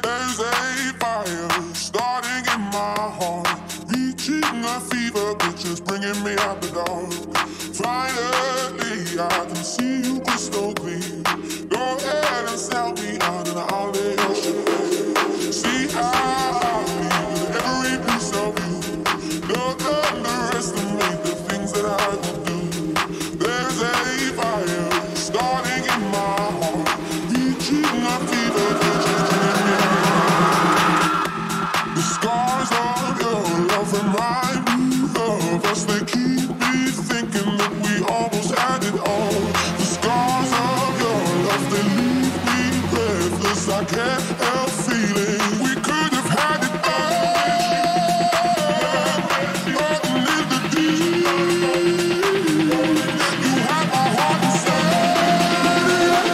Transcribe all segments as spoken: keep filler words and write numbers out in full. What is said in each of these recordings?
There's a fire starting in my heart, reaching a fever pitch, is bringing me out the dark. Finally, I can see you crystal clear. Go ahead and sell me out, and I'll lay your shit bare. See how I feel with every piece of you. Don't underestimate the things that I will do. There's a fire starting in my heart, reaching a fever pitch, is bringing me out. The scars of your love remind me of us. They keep me thinking that we almost had it all. The scars of your love, they leave me breathless. I can't help feeling we could have had it all. Nothing in the deep. You have my heart inside.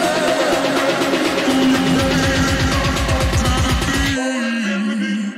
You made it to the deep.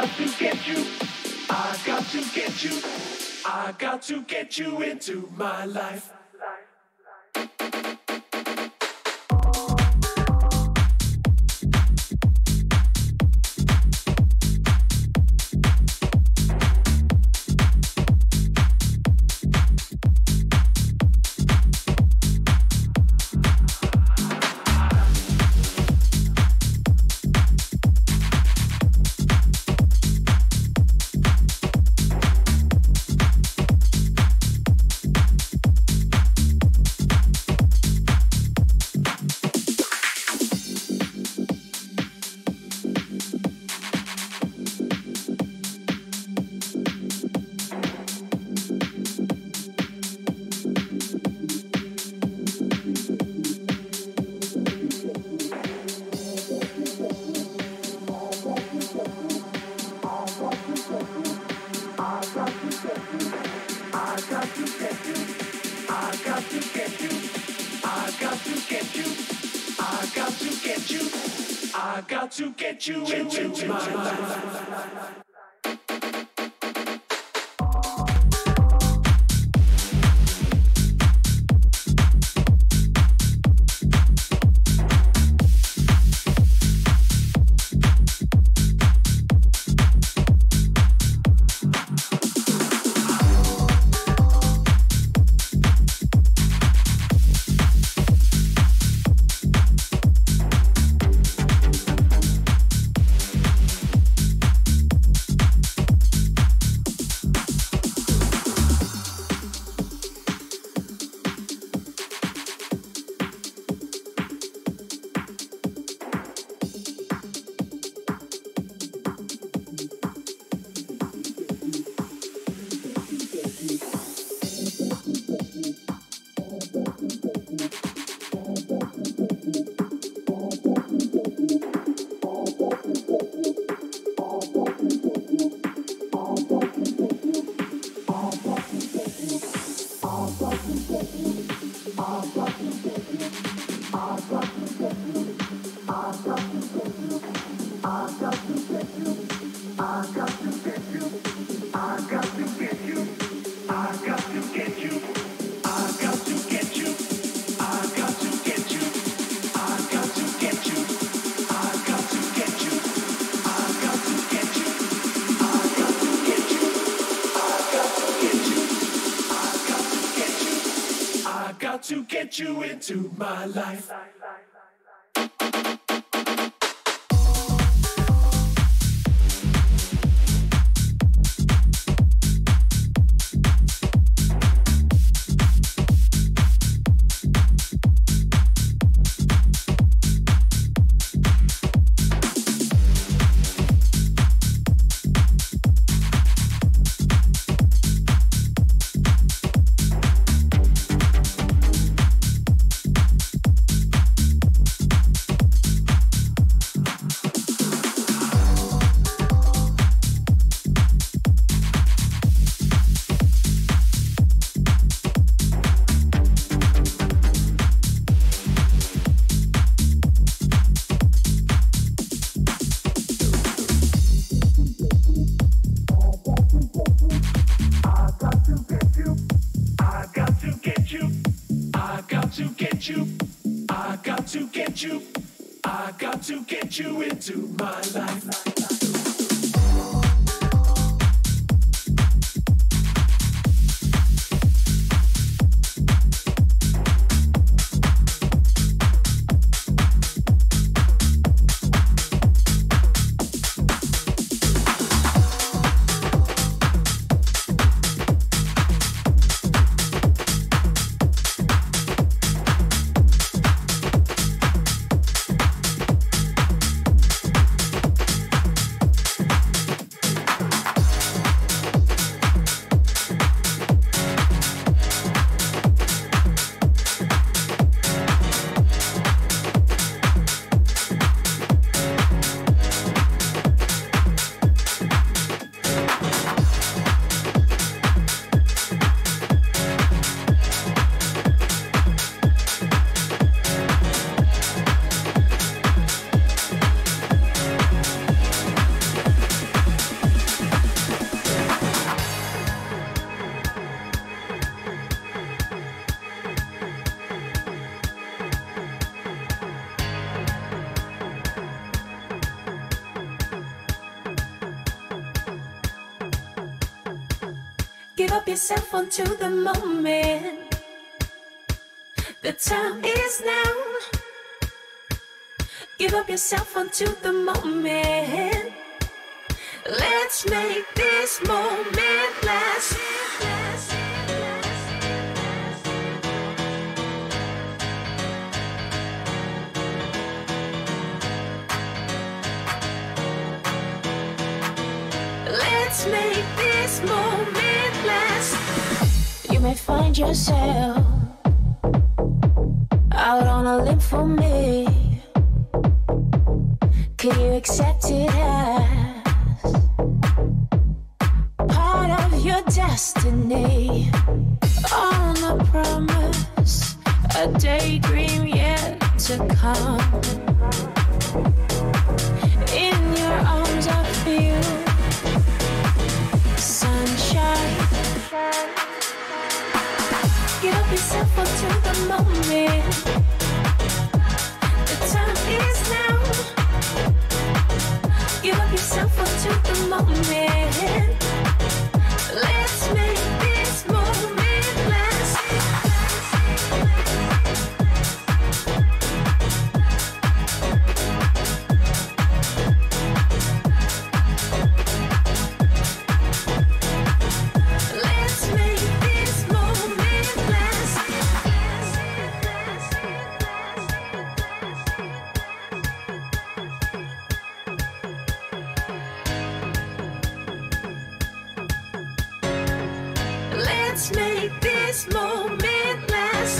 To get you into my life. To get you into my life. To get you into my life. To get you into my life. Give up yourself onto the moment. The time is now. Give up yourself onto the moment. Let's make this moment last. Let's make this moment last. You may find yourself out on a limb for me. Can you accept it as part of your destiny? On a promise, a daydream yet to come. In your arms I feel sunshine. Give up yourself onto the moment. The time is now. Give up yourself onto the moment. Let's make this moment last. Let's make this moment last. Let's make this moment last.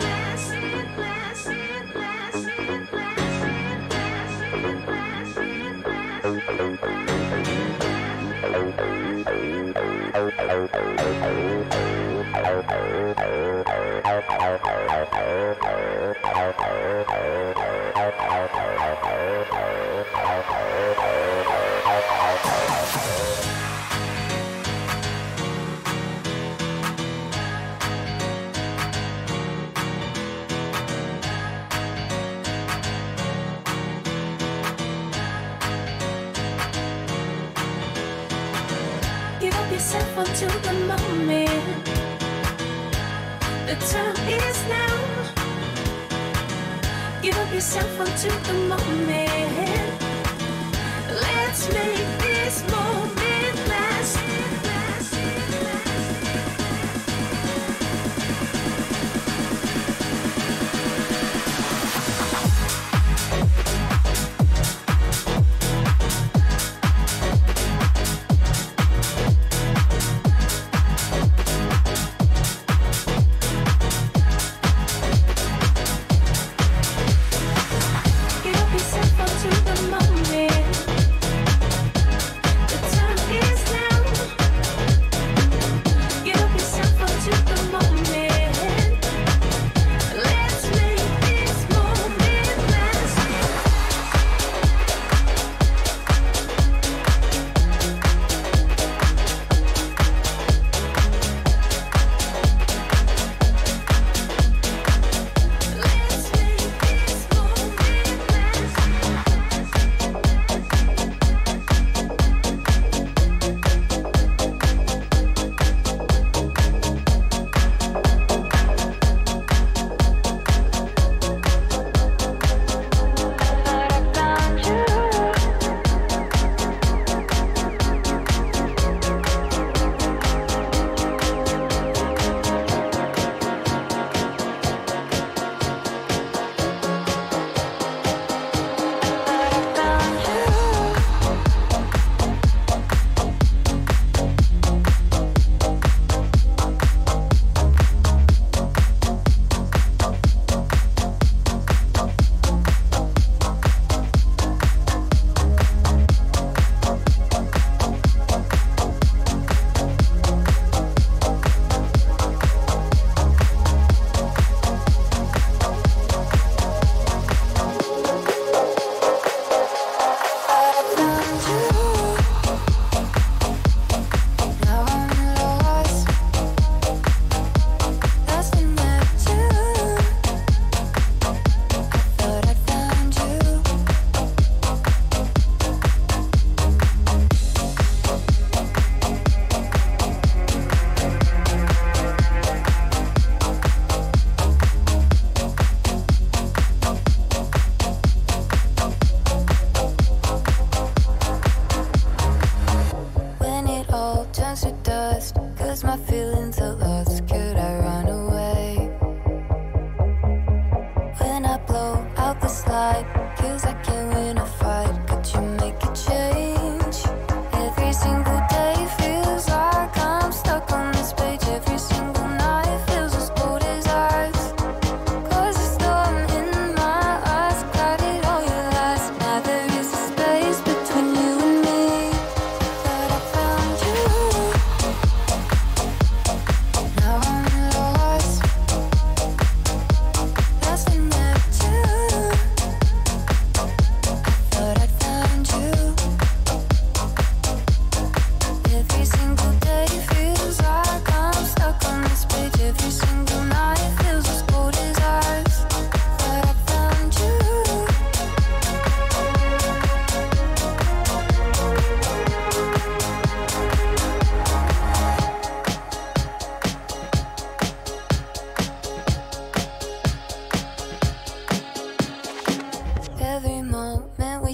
Give up yourself onto the moment. The time is now. Give up yourself onto the moment. Let's make this moment last. Give up yourself onto the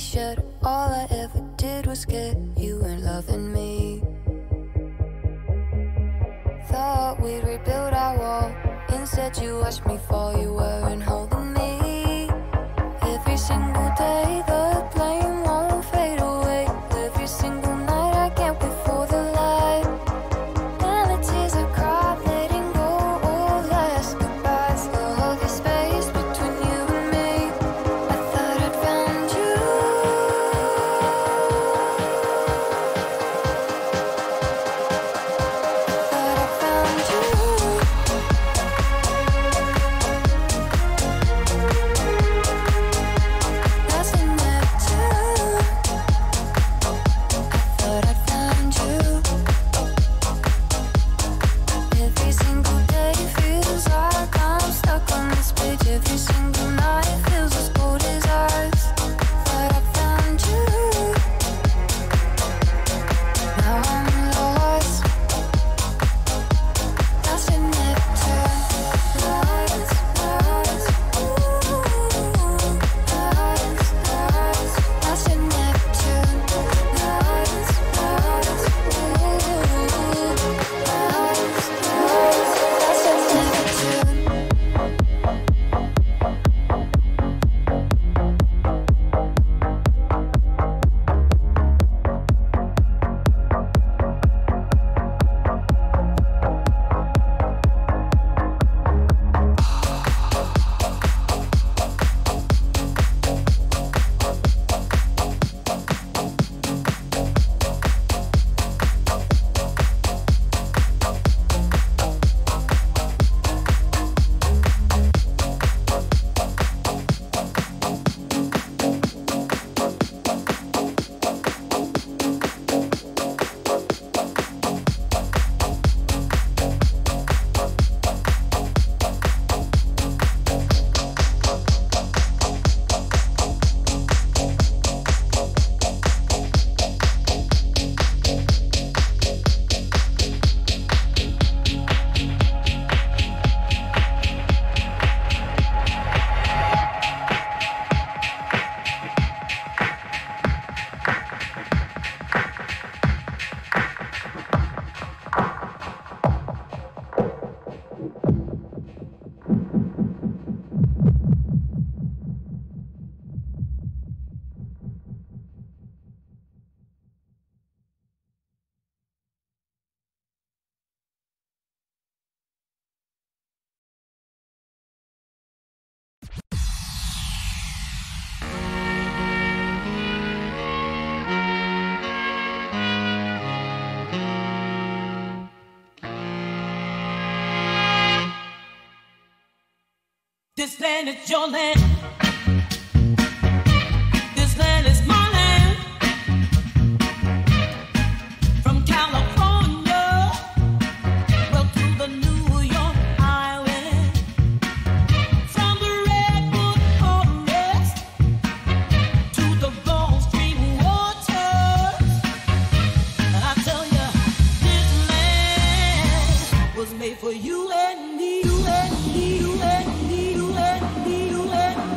shared. All I ever did was get you and loving me. Thought we'd rebuild our wall. Instead you watched me fall. You weren't holding me. Every single day the flame won't fade away. Every single night I can't wait for the light. And the tears I cried letting go all last goodbyes. The holy space between you and me. I thought I'd found you. Thought I found you. Lost in Neptune. I thought I'd found you. Every single day feels like I'm stuck on this page. Every single night feels as cold as ice. Thought I found you. Now I'm lost. Lost in Neptune. Lost, lost. Ooh, lost, lost. Lost in Neptune. Lost, lost. Ooh, lost, lost. Lost in Neptune. This land is your land. This land is my land. From California, well, to the New York Island. From the Redwood Forest to the Gulf Stream waters. And I tell you, this land was made for you and me, you and me, you and me, you and me, you and me.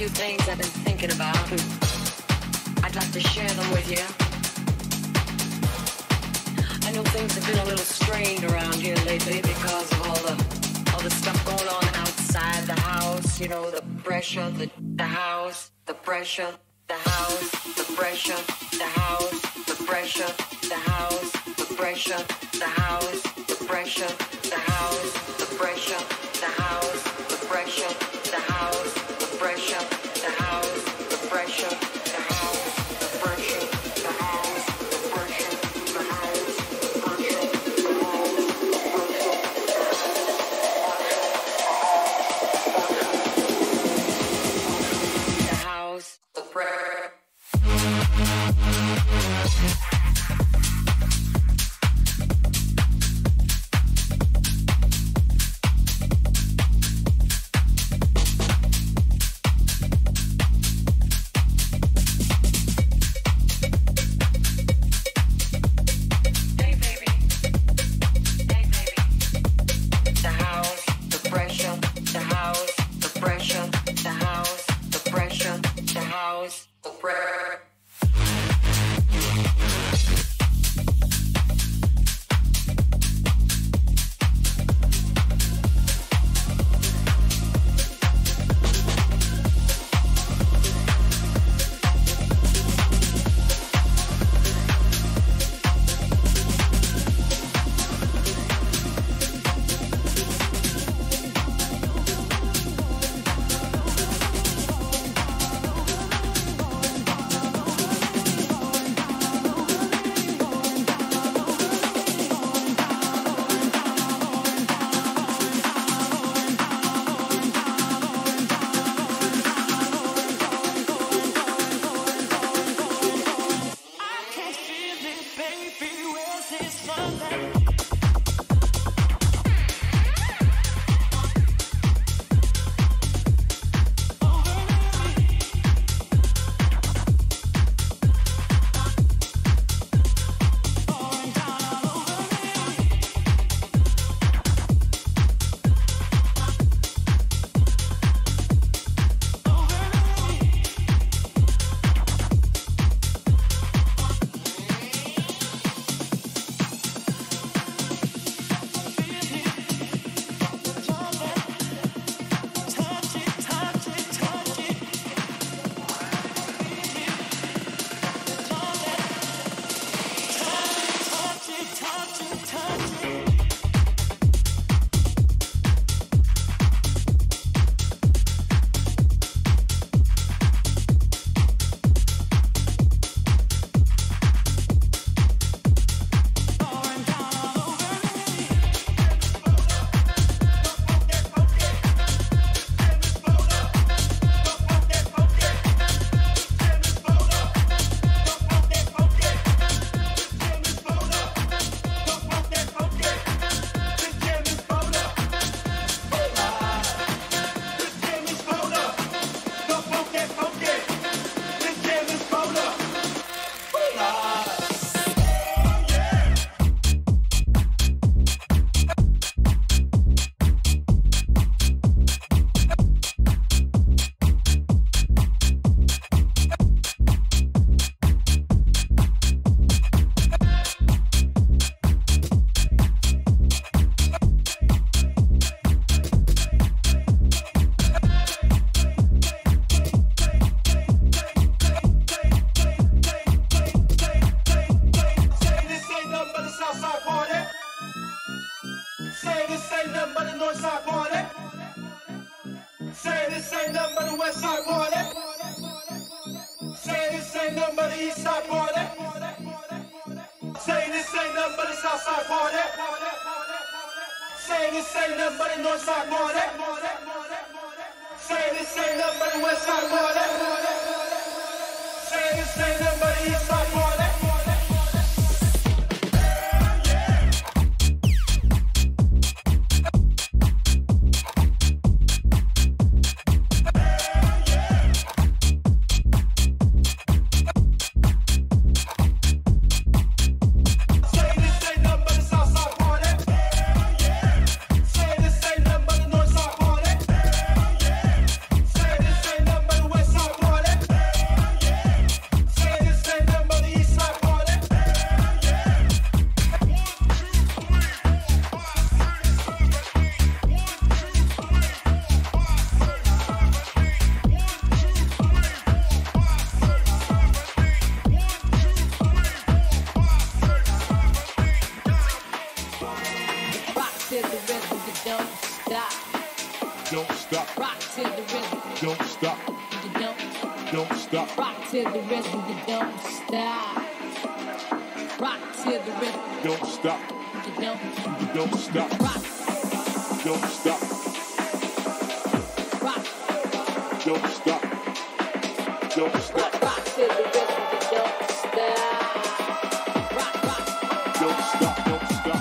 few things I've been thinking about, and I'd like to share them with you. I know things have been a little strained around here lately because of all the all the stuff going on outside the house. You know, the pressure, the the house, the pressure, the house, the pressure, the house, the pressure, the house, the pressure, the house, the pressure, the house, the pressure, the house, the pressure, the house, the pressure, the house, the pressure, the house, the pressure, the house, the pressure, the house, the pressure, the house, the pressure. Say this ain't nothing but a Northside party. stop. You don't, Don't stop. rock to the rhythm. You don't stop. Rock to the rhythm. Don't stop. You don't, You don't stop. rock, Don't stop. rock, Don't stop. Don't stop. rock to the rhythm. You don't stop. Rock, rock. Don't stop. Don't stop.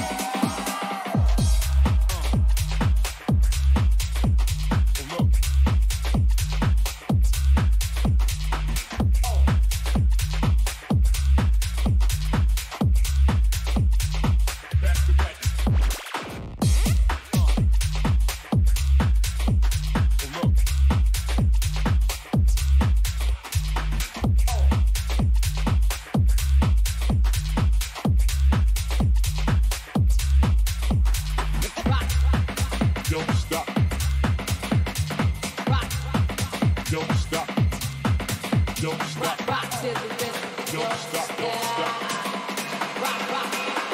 Don't stop. Rock, Don't stop. Don't stop. rock, rock to the rhythm. You Don't stop. Don't stop. Rock, rock.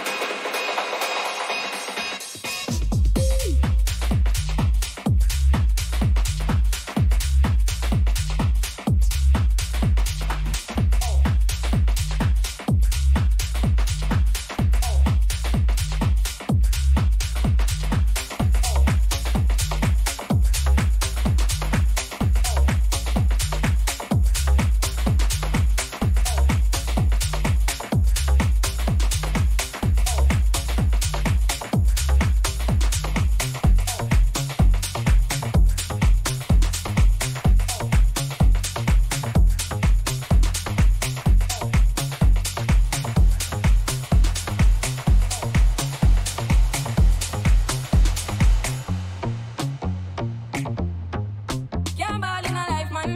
Can't ball in a life, man.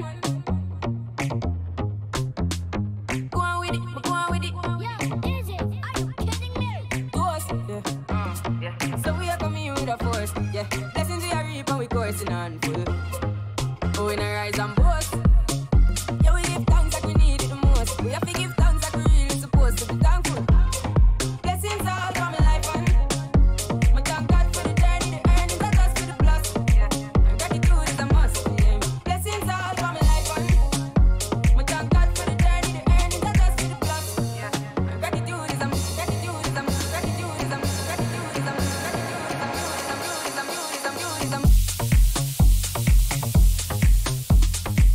Go on with it, go on with it. Yo, is it? Are you kidding me? Ghost, yeah. So we are coming with a force, yeah. Blessings we are reaping, we coursing on full. Oh, we not rise and boast. Yeah, we give thanks like we need it the most. We have to give thanks like we really supposed to be thankful. Blessings all for my life, man. My thank God for the journey, the earnings, and just for the plus. Yeah, and gratitude is a must. Yeah. Blessings all for my life, man. My thank God for the journey, the earnings, and just for the plus. Yeah, and gratitude is a gratitude is a gratitude is a gratitude is a gratitude is a gratitude is a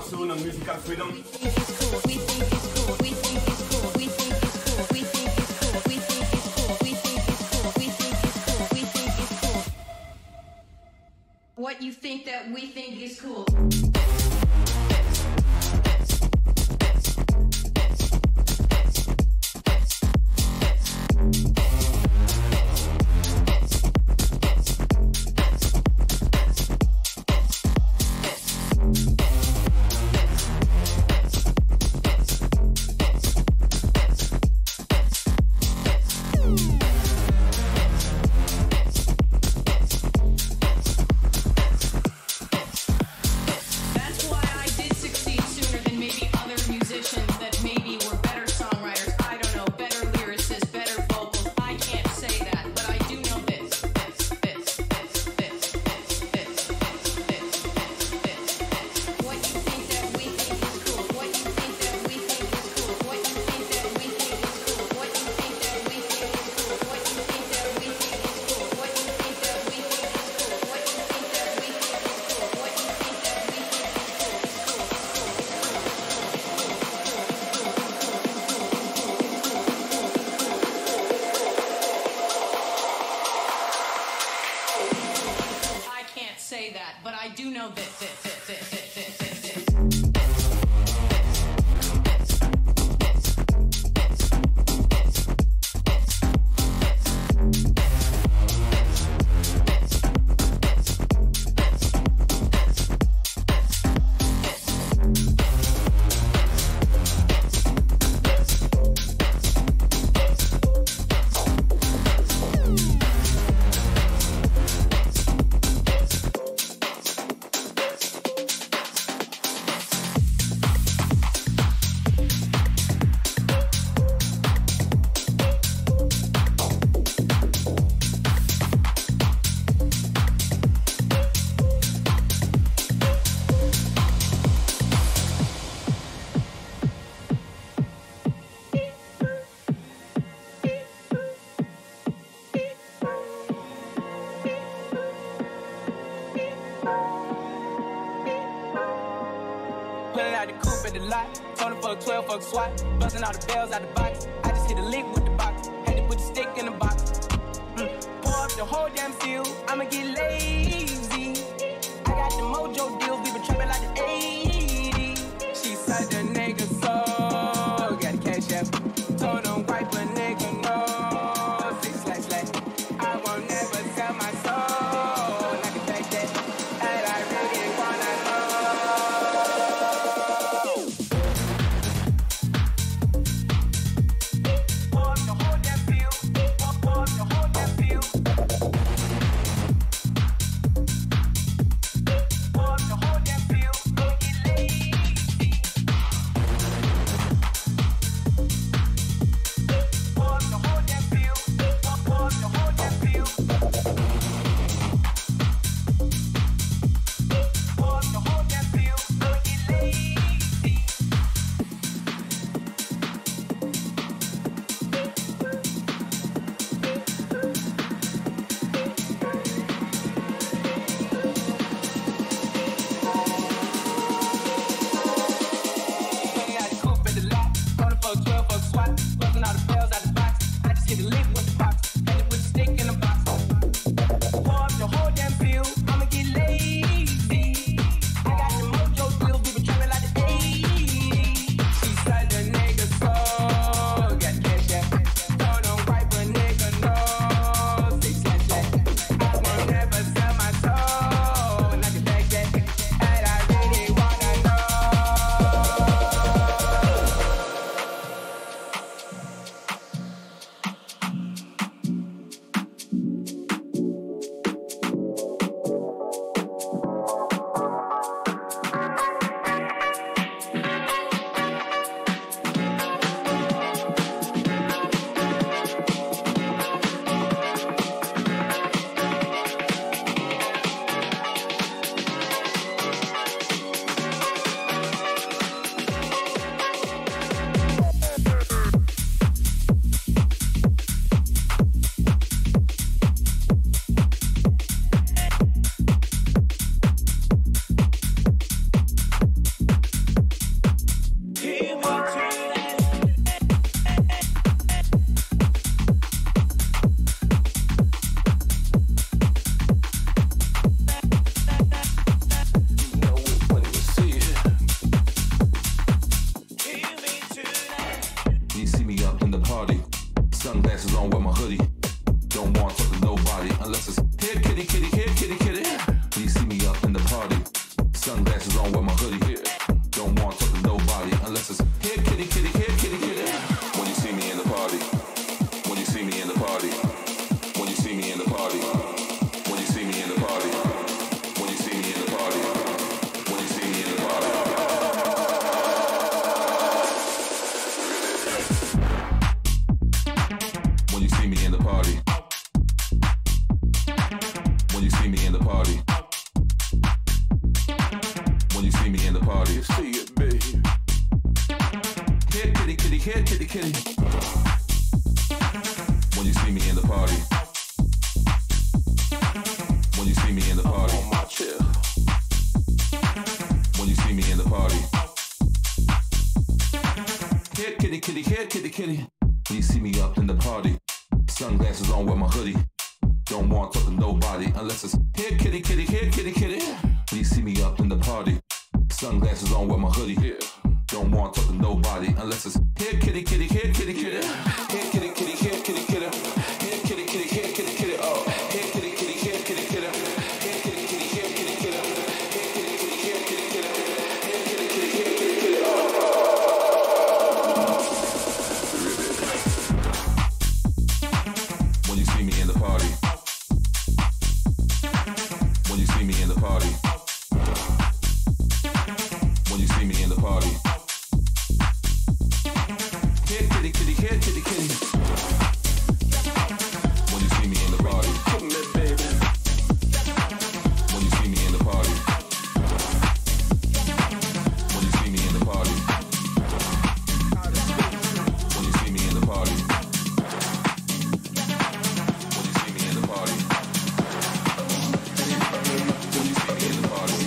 soon and musical freedom. We think it's cool. We think it's cool. We think it's cool. We think it's cool. We think it's cool. We think it's cool. We think it's cool. We think it's cool. We think it's cool. What you think that we think is cool? twelve fuck SWAT, busting all the bells out the box. I just hit a lick with the box, had to put the stick in the box. Mm. Pour up the whole damn field, I'ma get lazy. I got the mojo deals, we been trapping like the eighties. She said the nigga so, got a cash app. Told him wipe a nigga no. Six slash slash, I won't never sell my soul. I can take that, and I really wanna know. Get lazy. kitty, kitty, kitty. When you see me in the party. When you see me in the party. On my chair. When you see me in the party. Here, kitty, kitty, here, kitty, kitty. When you see me up in the party. Sunglasses on with my hoodie. Don't want to talk to nobody unless it's here, kitty, kitty, here, kitty, kitty. When you see me up in the party. Sunglasses on with my hoodie. Yeah. Don't want to talk to nobody unless it's here, kitty, kitty, here, kitty, kitty. Here, kitty, kitty, here, kitty, kitty. Here, kitty, kitty, here, kitty, kitty. Oh, here, kitty, kitty, here, kitty, kitty. Here, kitty, kitty, here, kitty, kitty. Here, kitty, kitty, here, kitty, kitty. Here, kitty, kitty, here, kitty, kitty. Oh. When you see me in the party. When you see me in the party. When you see me in the party. Here, kitty, kitty, here, kitty, kitty. When you see me in the party. Come here, baby. When you see me in the party. When you see me in the party. When you see me in the party. When you see me in the party. When you see me in the party.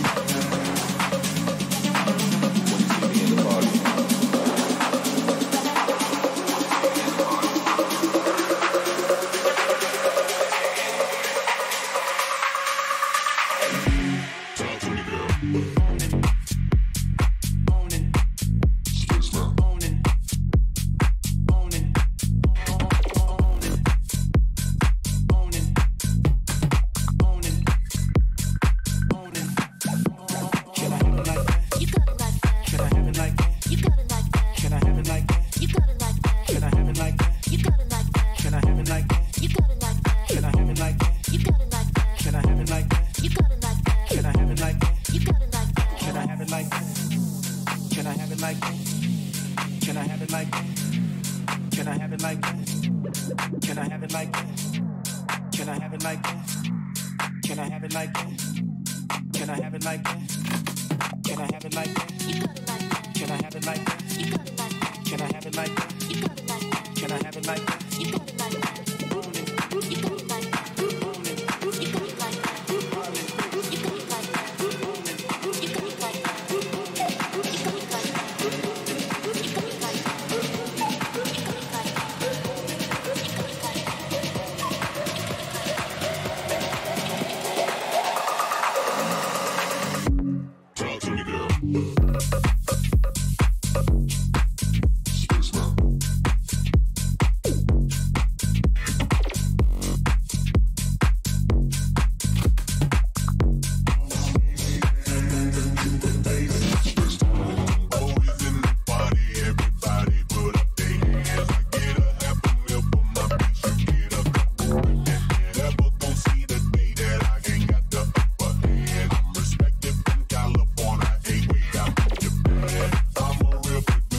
California, ain't way down in Japan. I'm a real big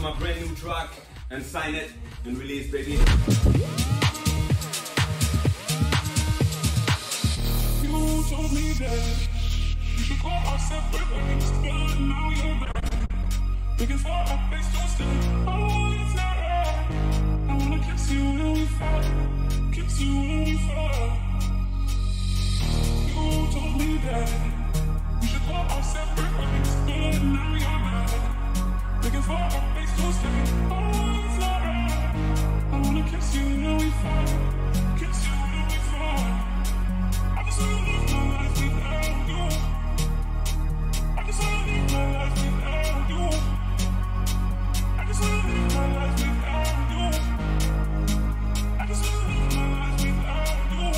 my brand new track and sign it and release, baby. You told me that you should go our separate ways, but now you're back. Looking for a place to stay. Oh, it's not right. I wanna kiss you when we fall. Kiss you when we fall. You told me that we should go our separate ways, but now you're back. Looking for a place to stay. Oh, it's not right. I wanna kiss you when we fall. Kiss you when we fall. I just wanna live my life without you. I just wanna live my life without you. I just wanna live my life without you. I just wanna live my life without you.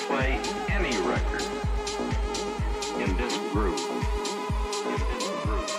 In this groove. In this groove.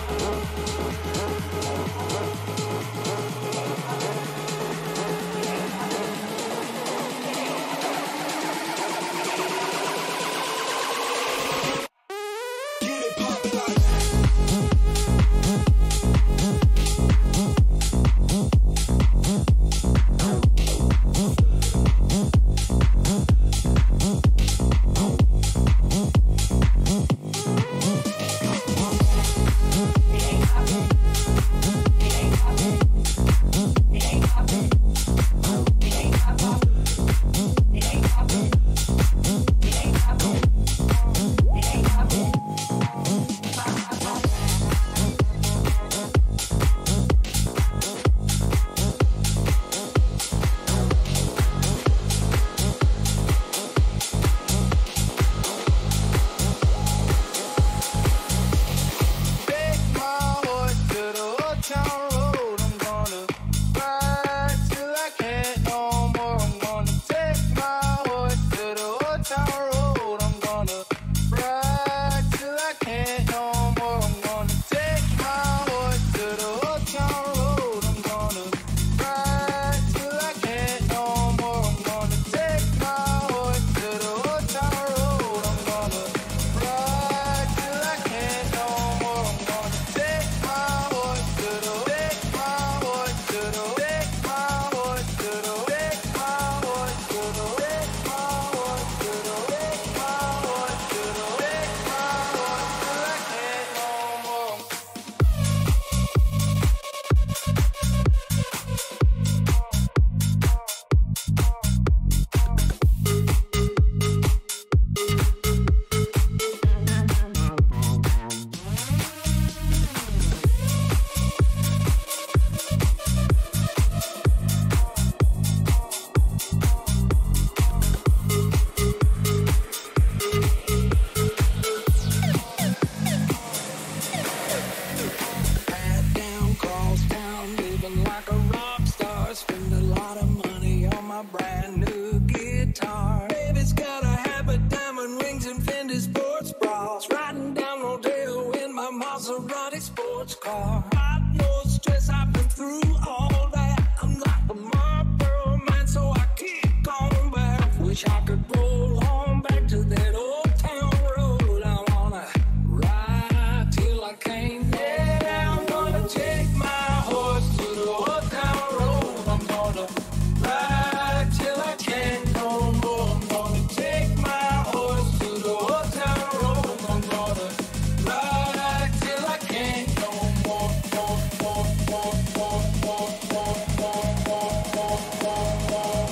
Maserati sports car. I've no stress, I've been through all that. I'm like a Marlboro man, so I keep going back. Wish I could roll on back to that old town road. I wanna ride till I can't. Yeah, I'm gonna take my horse to the old town road. I'm gonna ride till I can't no more. I'm gonna take my horse to the old town road. I'm gonna ride till I can't no more. more, more, more, more, more, more, more, more, more,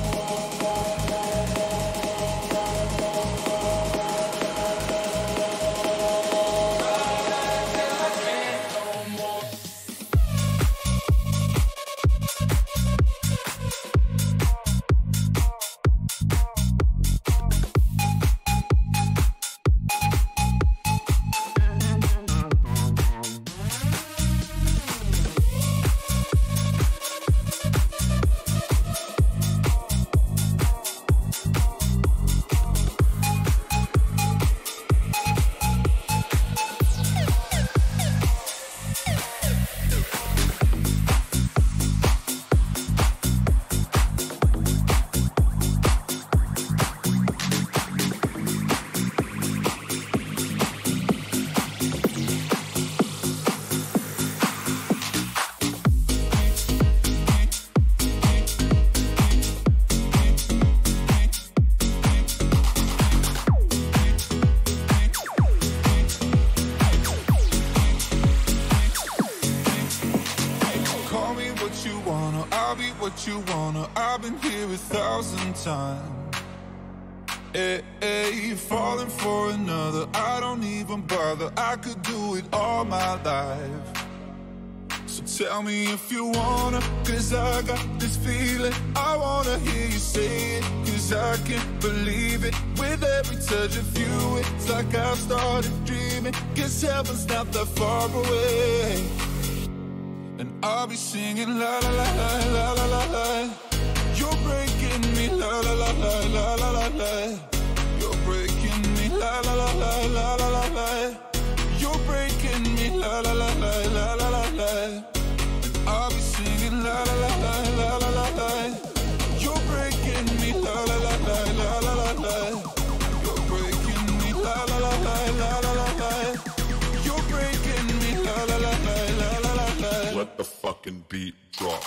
Call me what you wanna, I'll be what you wanna. I've been here a thousand times. Hey, hey, falling for another, I don't even bother. I could do it all my life. So tell me if you wanna, cause I got this feeling. I wanna hear you say it, cause I can't believe it. With every touch of you, it's like I've started dreaming. Guess heaven's not that far away. And I'll be singing la la la la la la la la. You're breaking me la la la la la la la la. You're breaking me la la la la la la la la. You're breaking me la la la fucking beat drop.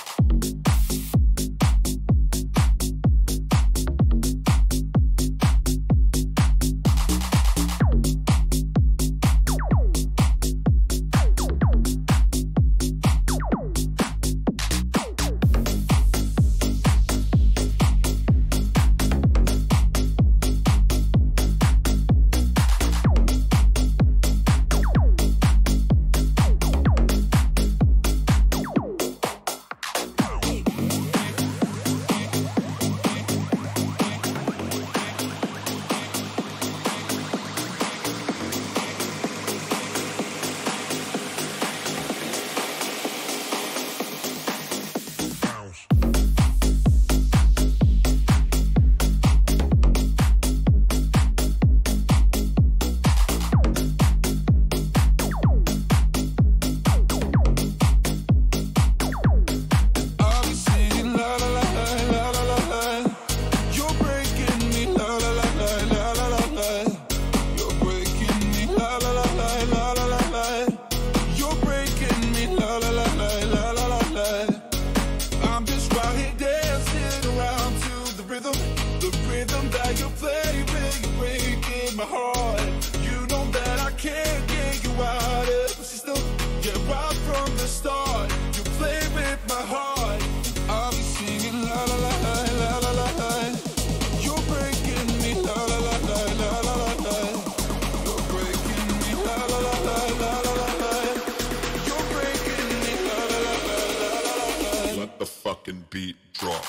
Beat drop.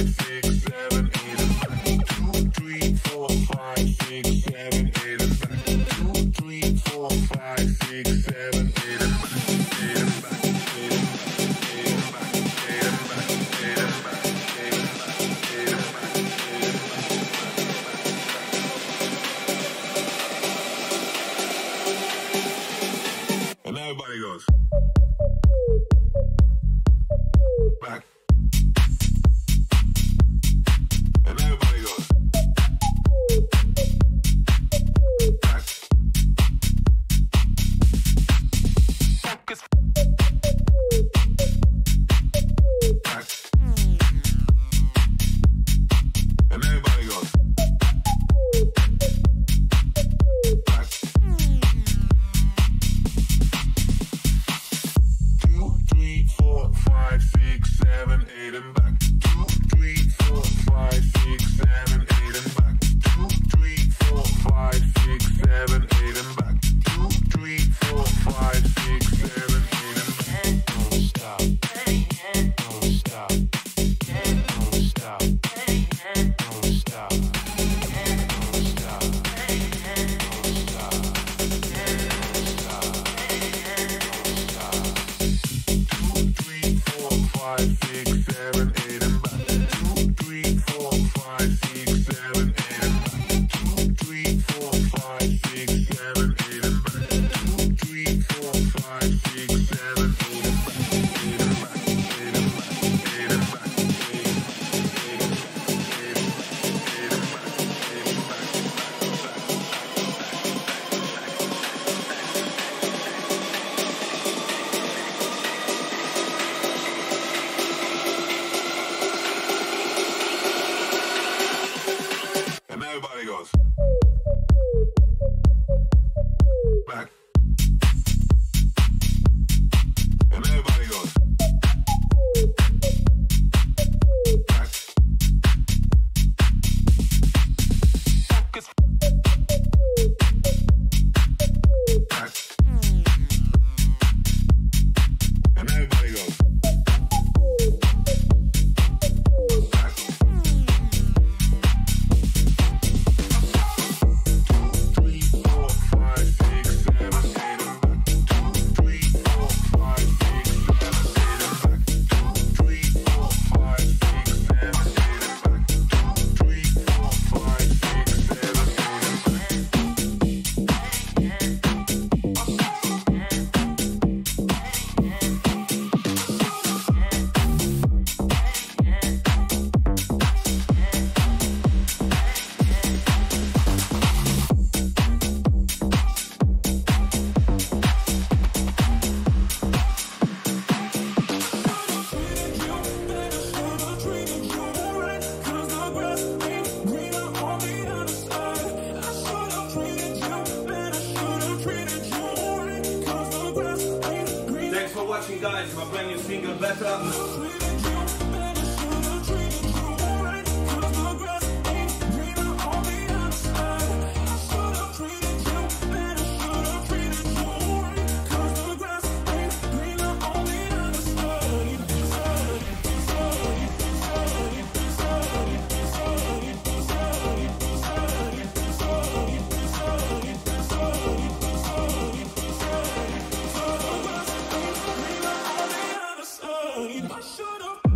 watching, guys, my brand new single, Better. I should have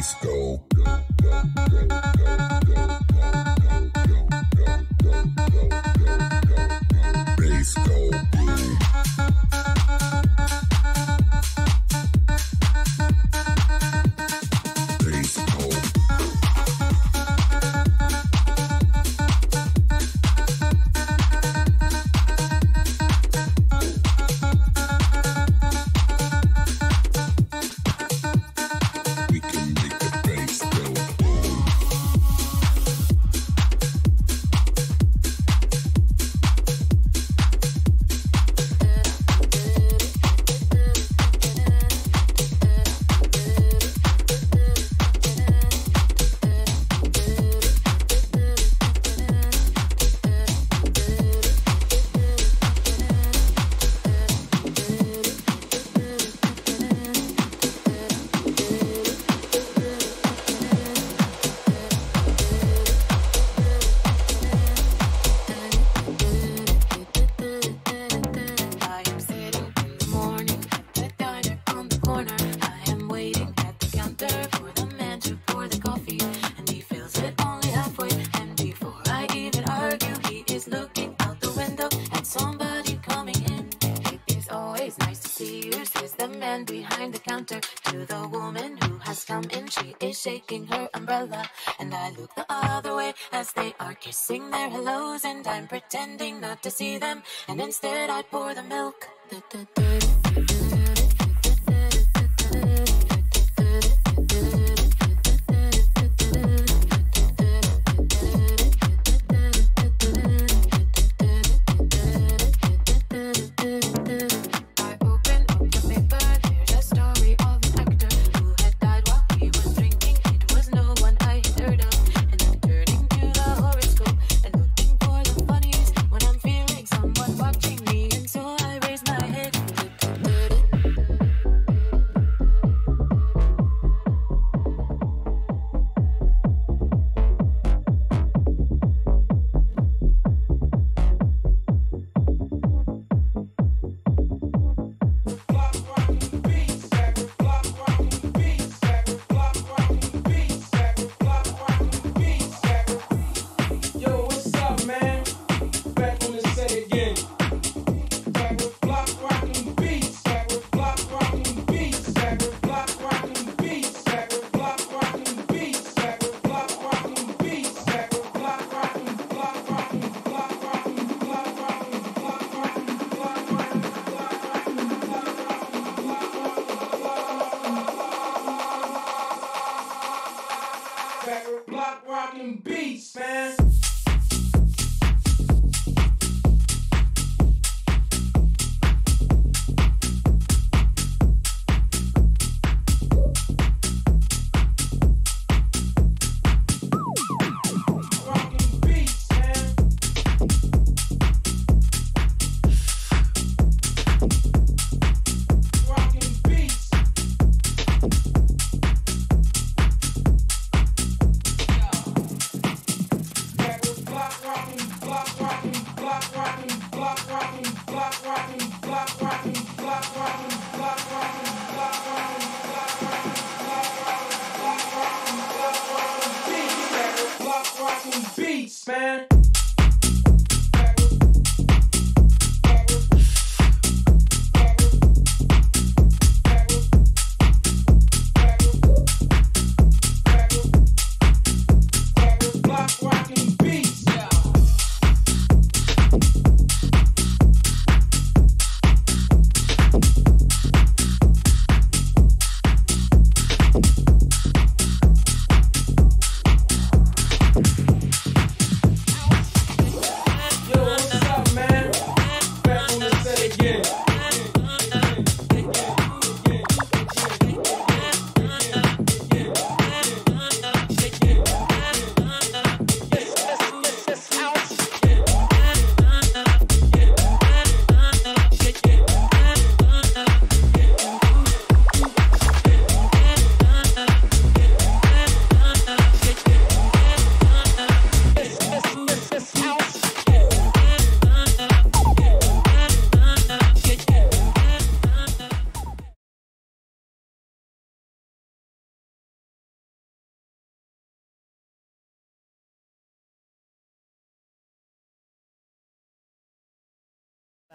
Shaking her umbrella, and I look the other way as they are kissing their hellos, and I'm pretending not to see them, and instead I pour the milk.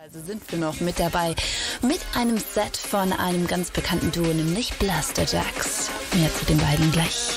Also sind wir noch mit dabei mit einem Set von einem ganz bekannten Duo, nämlich Blaster Jacks. Mehr zu den beiden gleich.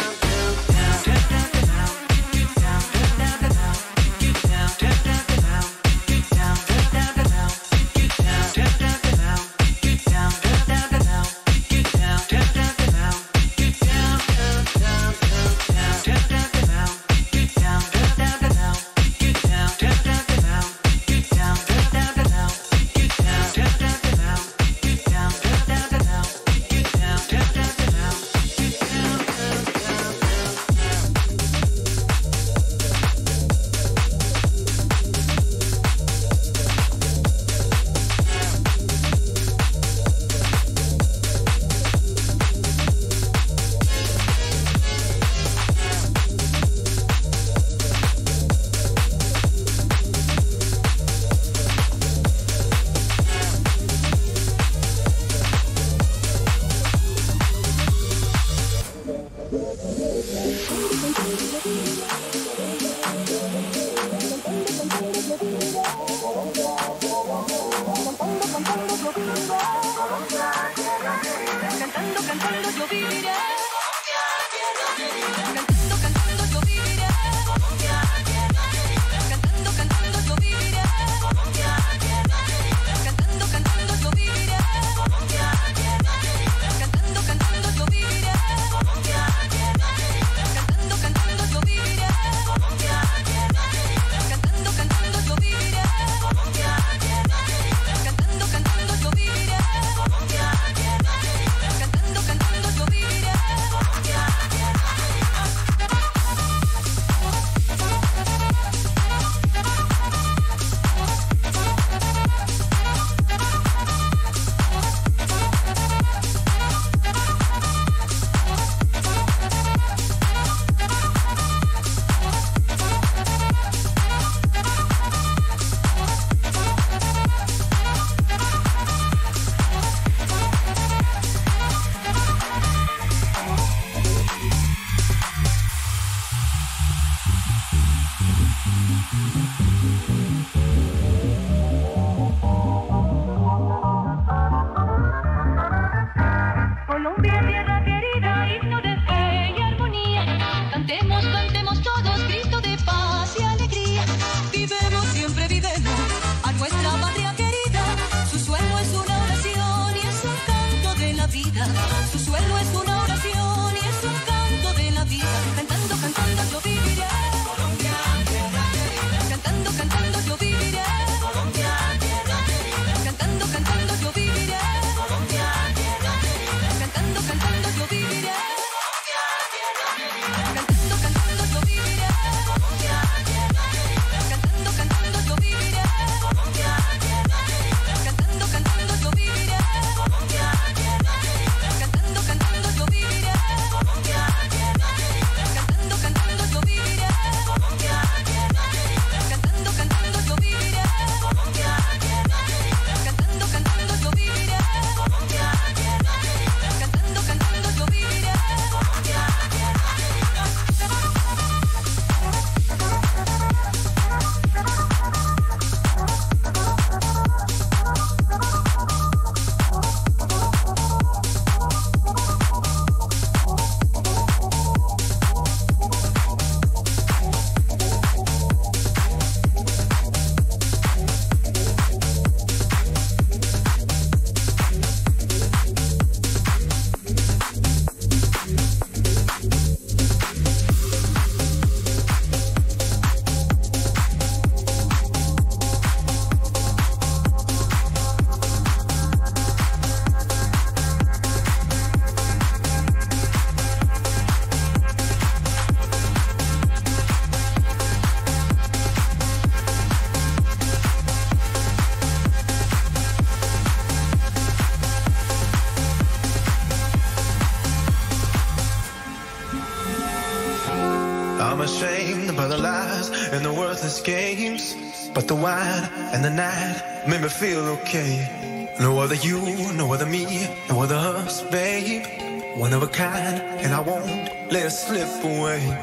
I'm ashamed by the lies and the worthless games, but the wine and the night made me feel okay. No other you, no other me, no other us, babe. One of a kind, and I won't let it slip away.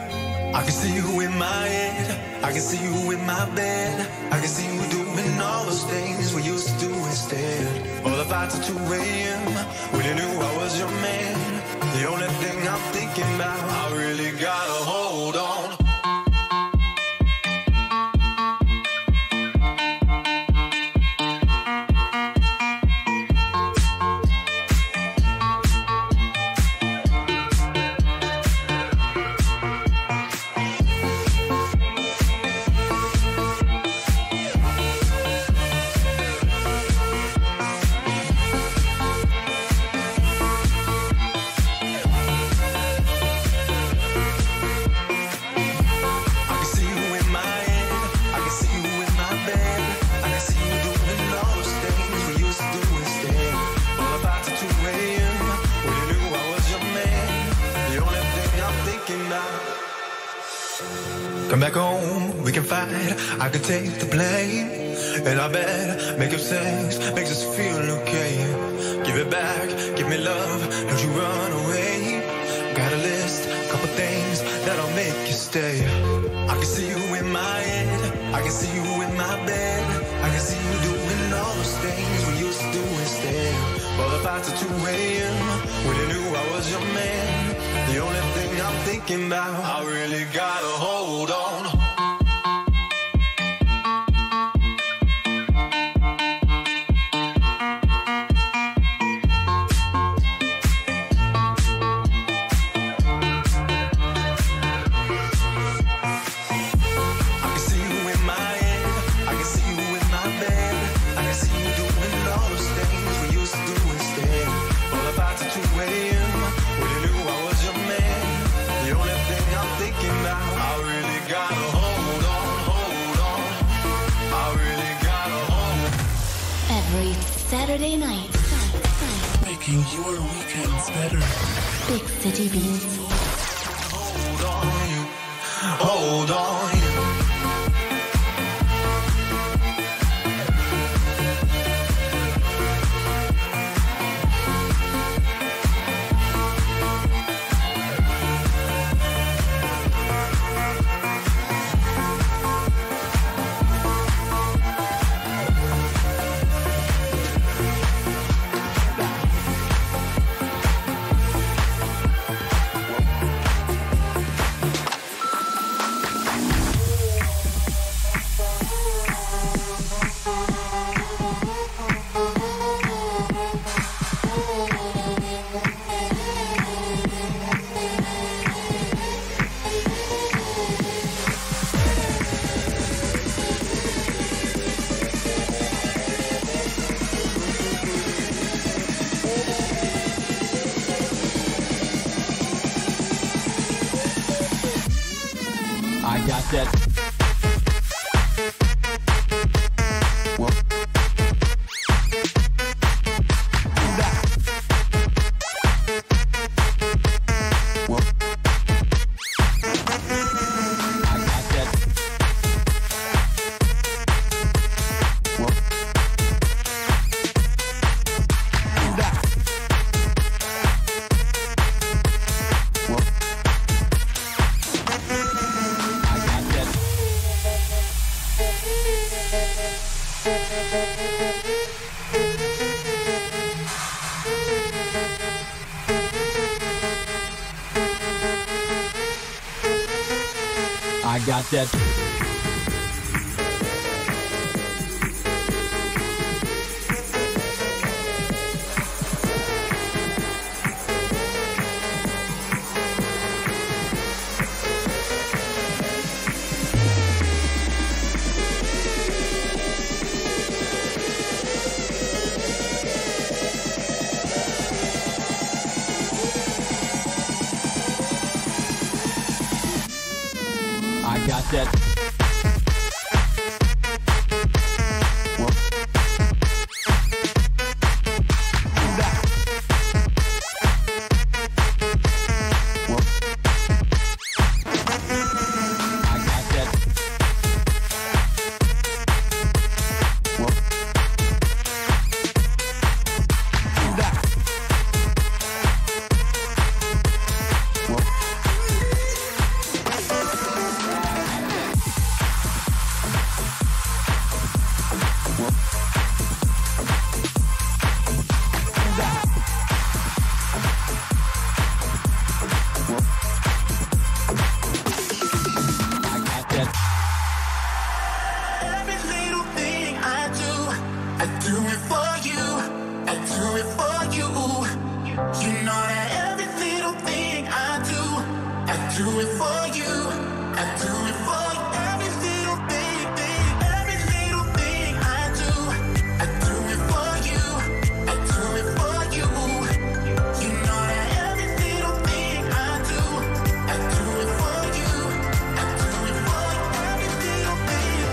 I can see you in my head, I can see you in my bed, I can see you doing all those things we used to do instead. All the fights at two a.m. when you knew I was your man. The only thing I'm thinking about, I really gotta hold on. Come back home, we can fight, I can take the blame. And I bet make up sex makes us feel okay. Give it back, give me love, don't you run away. Got a list, couple things that'll make you stay. I can see you in my head, I can see you in my bed, I can see you doing all those things we used to do instead. All the fights at two a.m. when you knew I was your man. The only thing I'm thinking about, I really gotta hold on. Saturday night, making your weekends better. Big City Beats. Hold on, you. Hold on, you. I got that. I got that. I got that. it for you. I do it for every little thing, thing, every little thing I do. I do it for you. I do it for you. You know that every little thing I do, I do it for you. I do it for every little thing,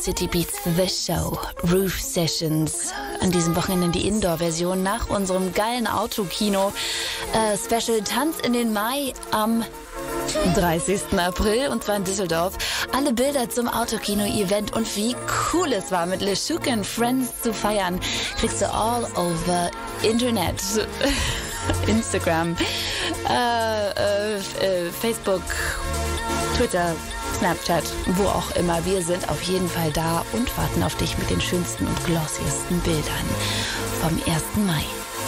City Beats The Show, Roof Sessions. An diesem Wochenende die Indoor-Version nach unserem geilen Autokino. Äh, Special Tanz in den Mai am dreißigsten April und zwar in Düsseldorf. Alle Bilder zum Autokino-Event und wie cool es war, mit LeShook and Friends zu feiern, kriegst du all over Internet, Instagram, äh, äh, äh, Facebook, Twitter, Snapchat, wo auch immer. Wir sind auf jeden Fall da und warten auf dich mit den schönsten und glossiesten Bildern vom ersten Mai.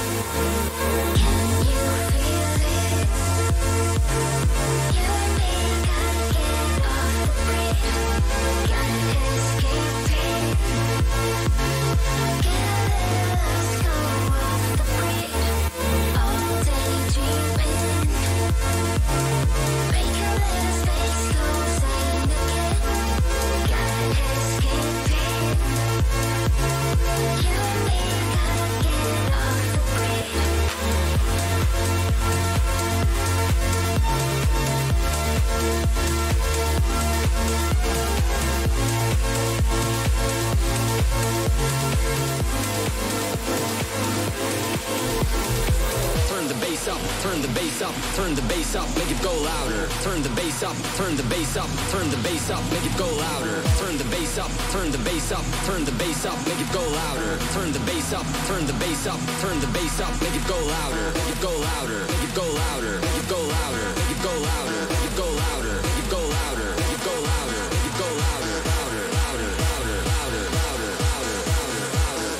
Turn the bass up, turn the bass up, make it go louder. Turn the bass up, turn the bass up, turn the bass up, make it go louder. Turn the bass up, turn the bass up, turn the bass up, make it go louder. Turn the bass up, turn the bass up, turn the bass up, make it go louder. Make it go louder, make it go louder, make it go louder, make it go louder, make it go louder, make it go louder, make it go louder, make it go louder, louder, louder, louder, louder, louder, louder, louder, louder,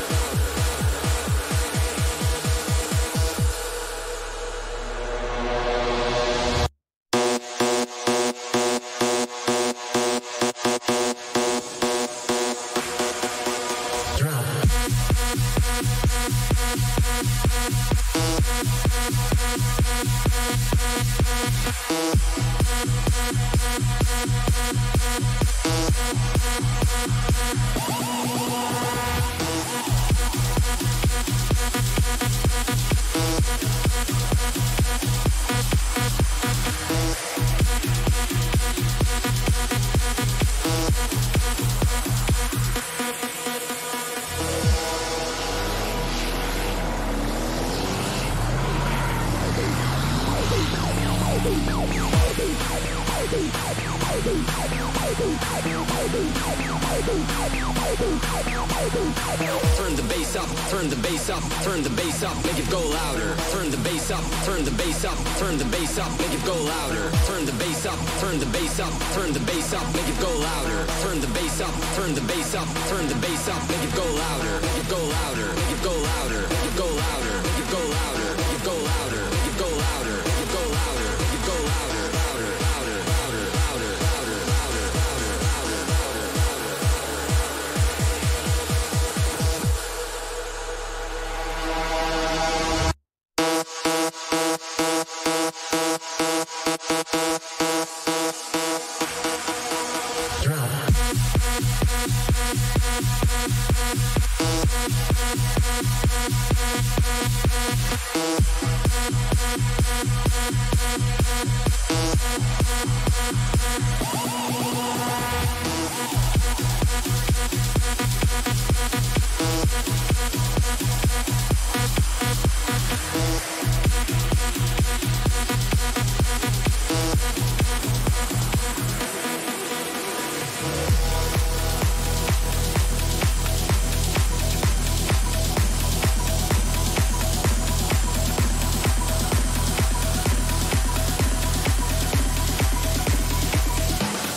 Turn the bass up, turn the bass up, turn the bass up, make it go louder. Turn the bass up, turn the bass up, turn the bass up, make it go louder. Turn the bass up, turn the bass up, turn the bass up, make it go louder. Turn the bass up, turn the bass up, turn the bass up, make it go louder. Make it go louder, make it go louder, make it go louder, make it go louder, make it go louder, make it go louder, make it go louder, make it go louder, louder, louder, louder, louder, louder, louder, louder, louder, louder,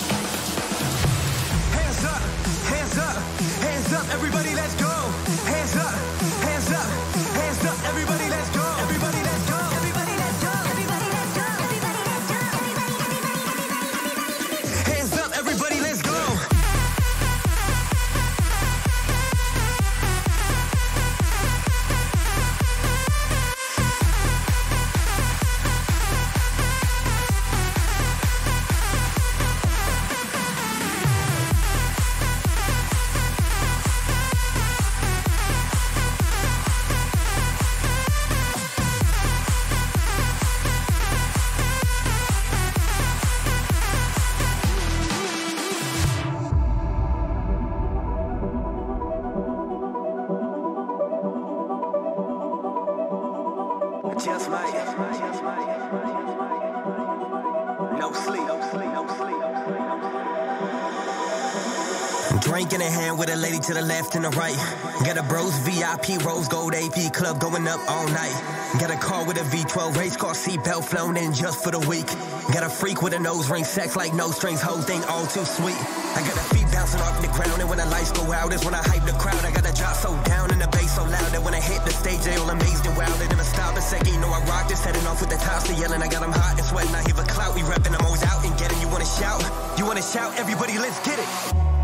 Hands up, everybody, let's go. Hands Just might. No sleep. No sleep. No sleep. Drink in a hand with a lady to the left and the right. Got a bros V I P rose gold A P club going up all night. Got a car with a V twelve race car seatbelt flown in just for the week. Got a freak with a nose ring, sex like no strings, whole thing all too sweet. I got a feet bouncing off the ground, and when the lights go out is when I hype the crowd. I got a drop so down and the bass so loud that when I hit the stage they all amazed and wild. They gonna stop a second, you know I rock this, heading off with the tops, they yelling. I got them hot and sweating, I hear a clout, we repping, I'm always out and getting. You wanna shout? You wanna shout? Everybody, let's get it.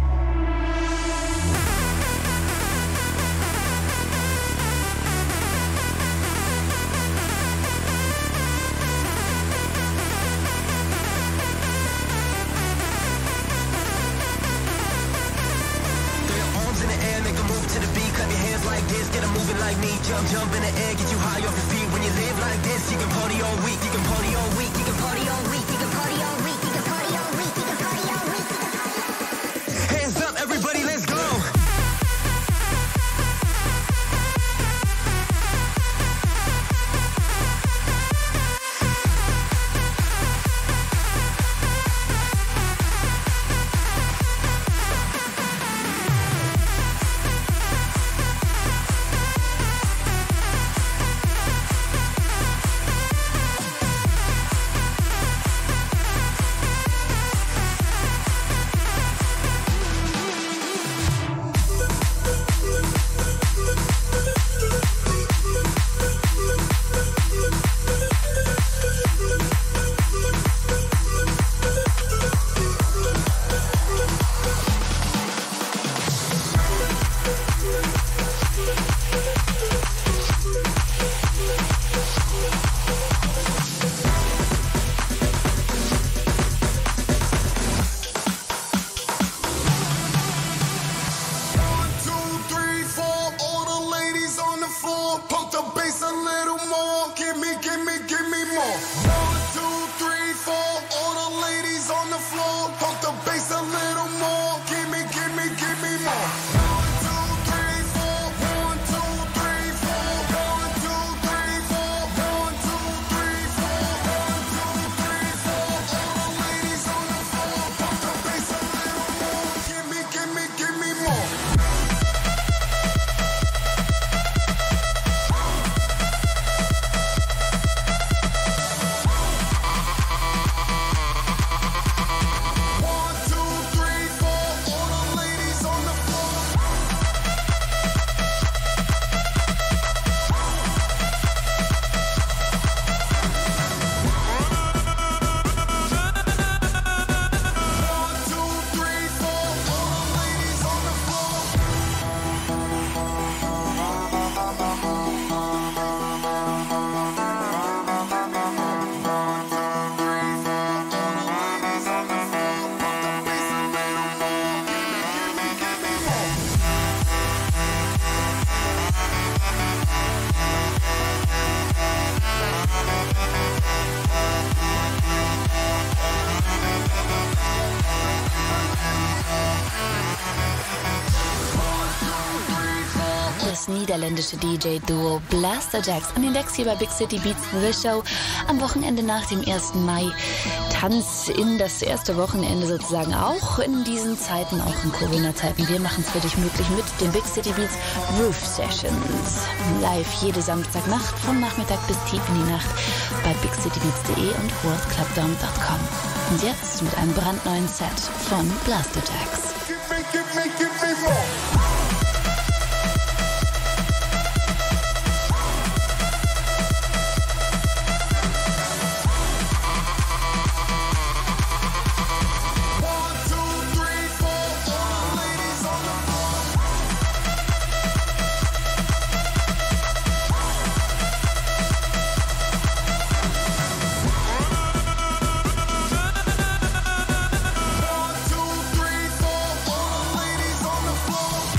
Jump, jump in the air, get you high off your feet. When you live like this, you can party all week, you can party all week, you can party all week, you can party all week, you can party all week, you can party all week, you can party all week. Hands up, everybody, let's go. Niederländische D J-Duo Blasterjaxx an den Decks hier bei Big City Beats The Show. Am Wochenende nach dem ersten Mai. Tanz in das erste Wochenende sozusagen, auch in diesen Zeiten, auch in Corona-Zeiten. Wir machen es für dich möglich mit den Big City Beats Roof Sessions. Live jede Samstagnacht vom Nachmittag bis tief in die Nacht bei big city beats punkt de und world club dom punkt com. Und jetzt mit einem brandneuen Set von Blasterjaxx. Give me, give me, give me more. Floor.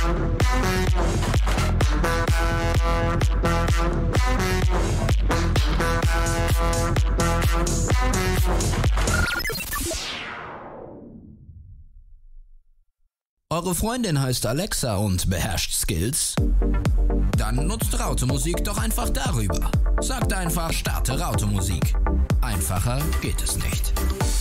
Eure Freundin heißt Alexa und beherrscht Skills? Dann nutzt Raute-Musik doch einfach darüber. Sagt einfach, starte Raute-Musik. Einfacher geht es nicht.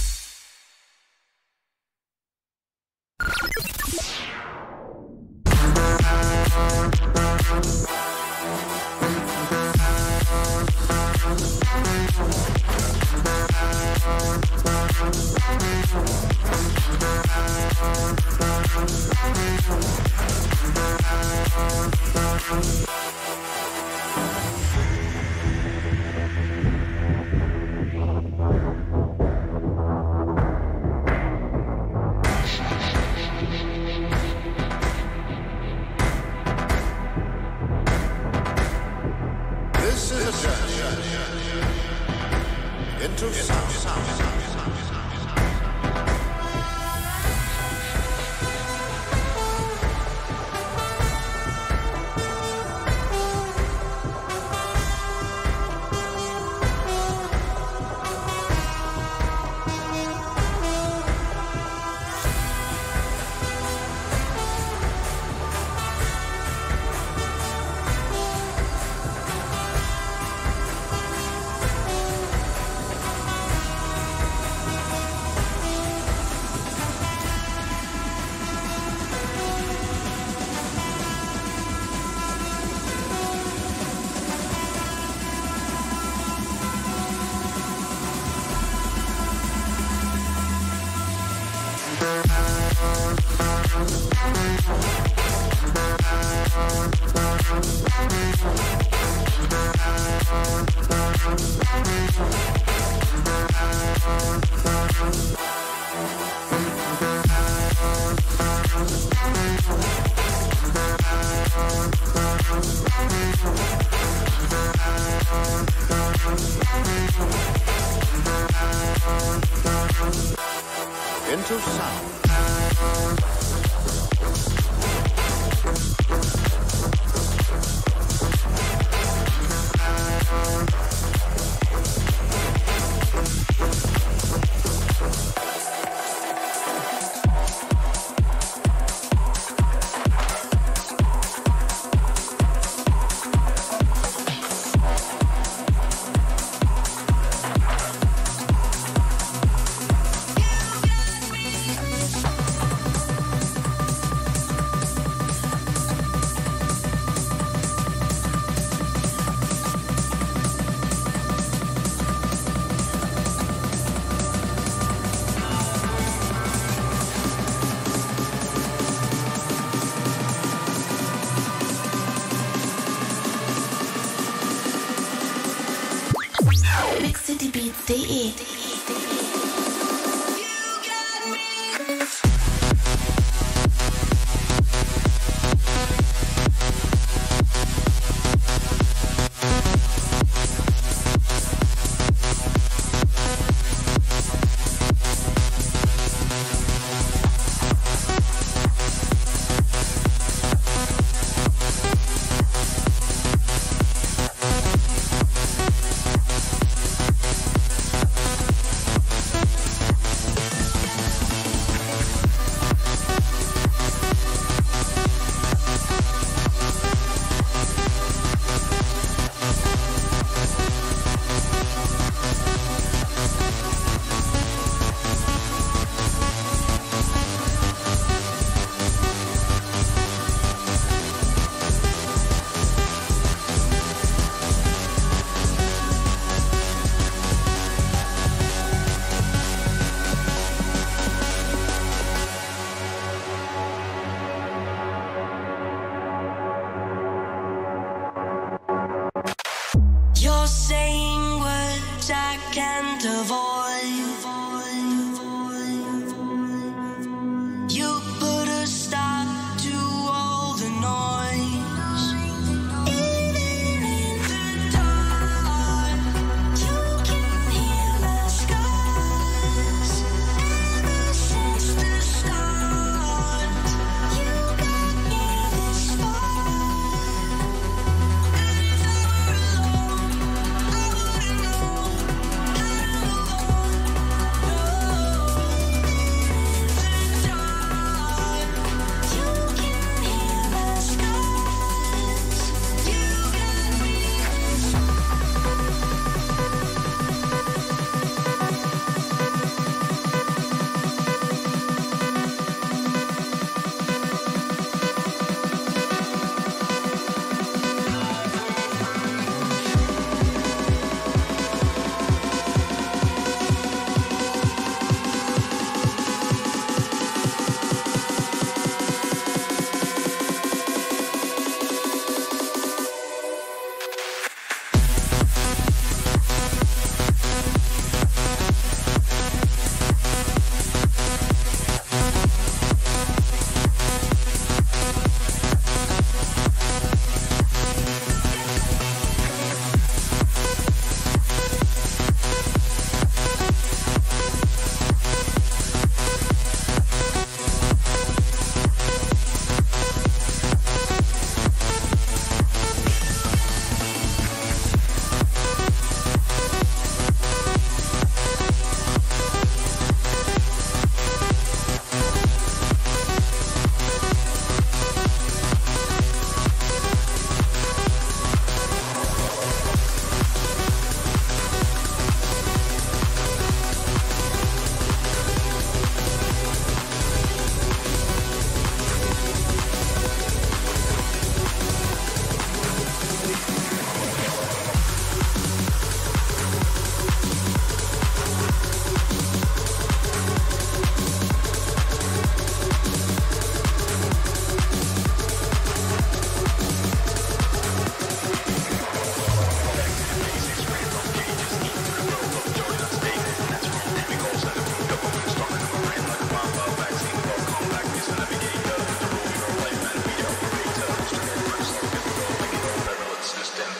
Into sound. mixcitybeats punkt de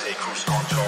take cruise control.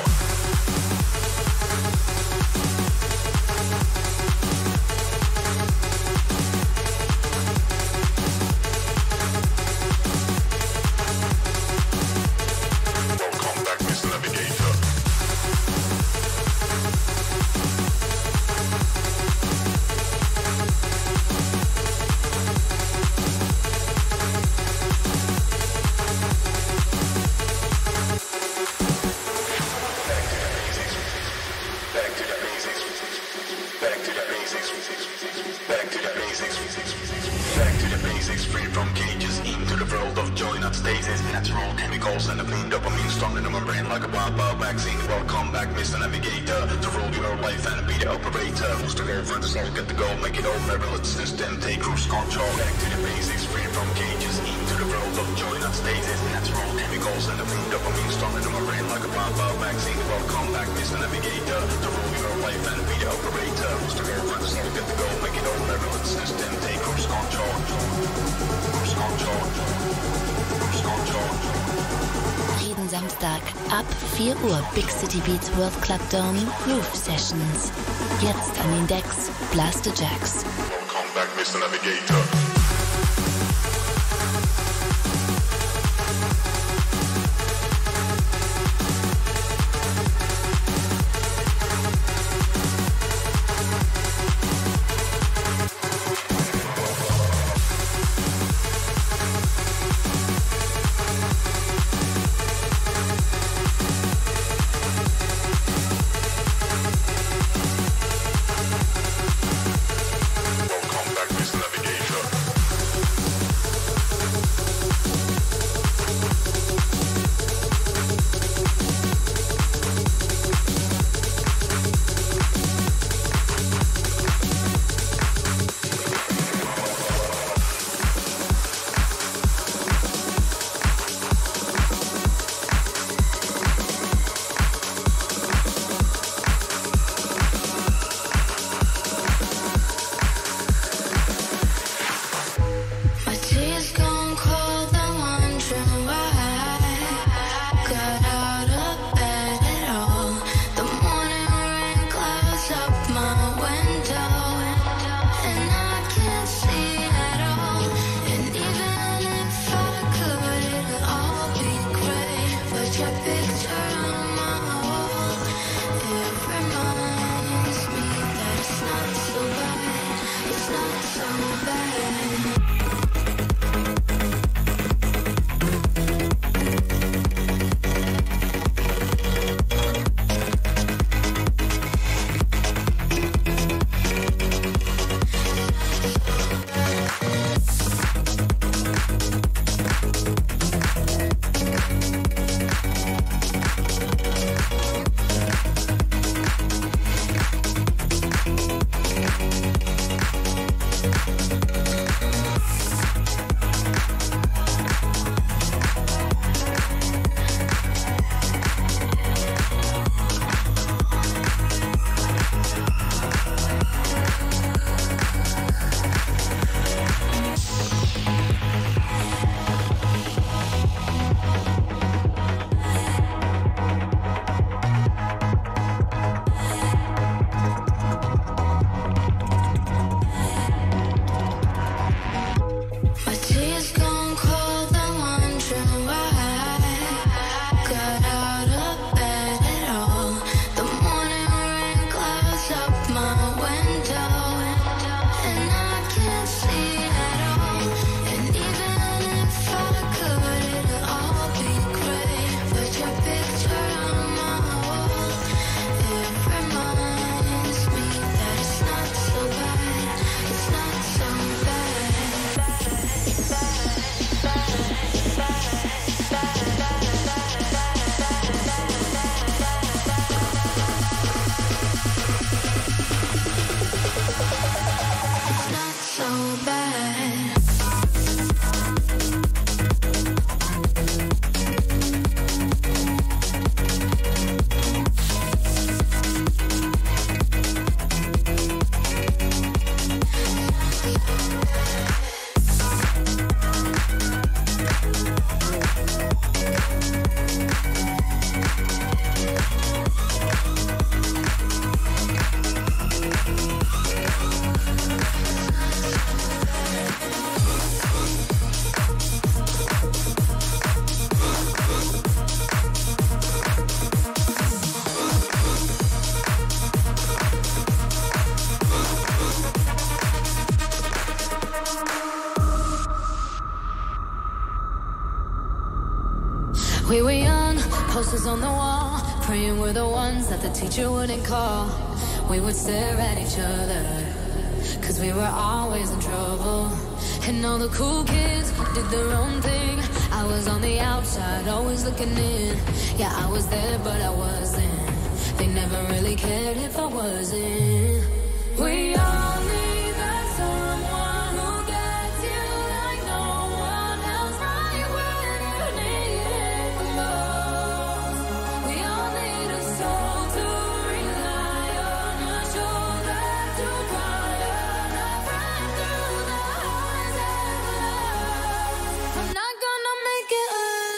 Jeden Samstag ab vier Uhr Big City Beats World Club Dome Groove Sessions. Jetzt an den Decks Blaster Jacks. Welcome back, Mister Navigator. Welcome back, Mister Navigator. posters on the wall, praying we're the ones that the teacher wouldn't call. We would stare at each other, cause we were always in trouble. And all the cool kids did their own thing. I was on the outside, always looking in. Yeah, I was there, but I wasn't. They never really cared if I wasn't. We all need that someone who gets you like no one else, right when you need it the most. We all need a soul to rely on, a shoulder to cry on, a friend through the highs and the lows. I'm not gonna make it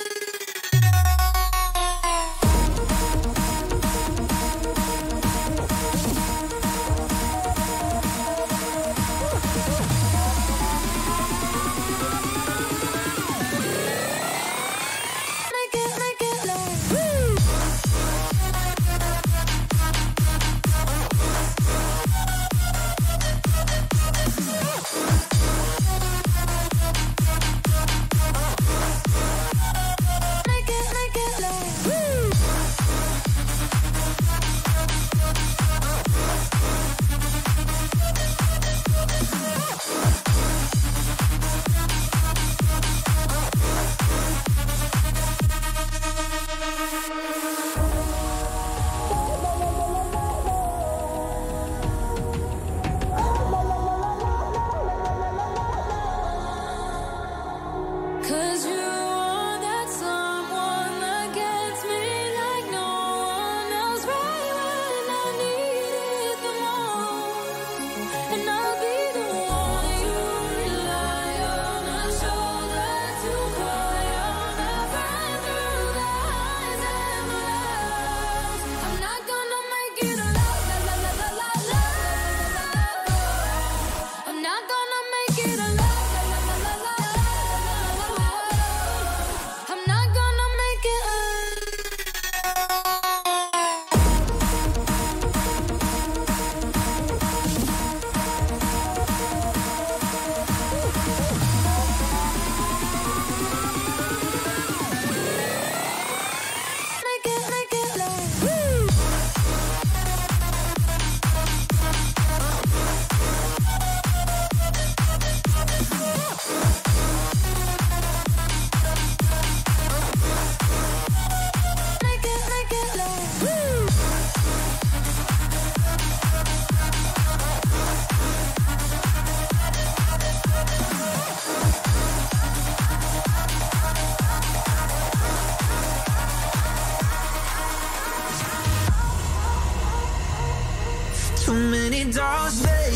Too many dark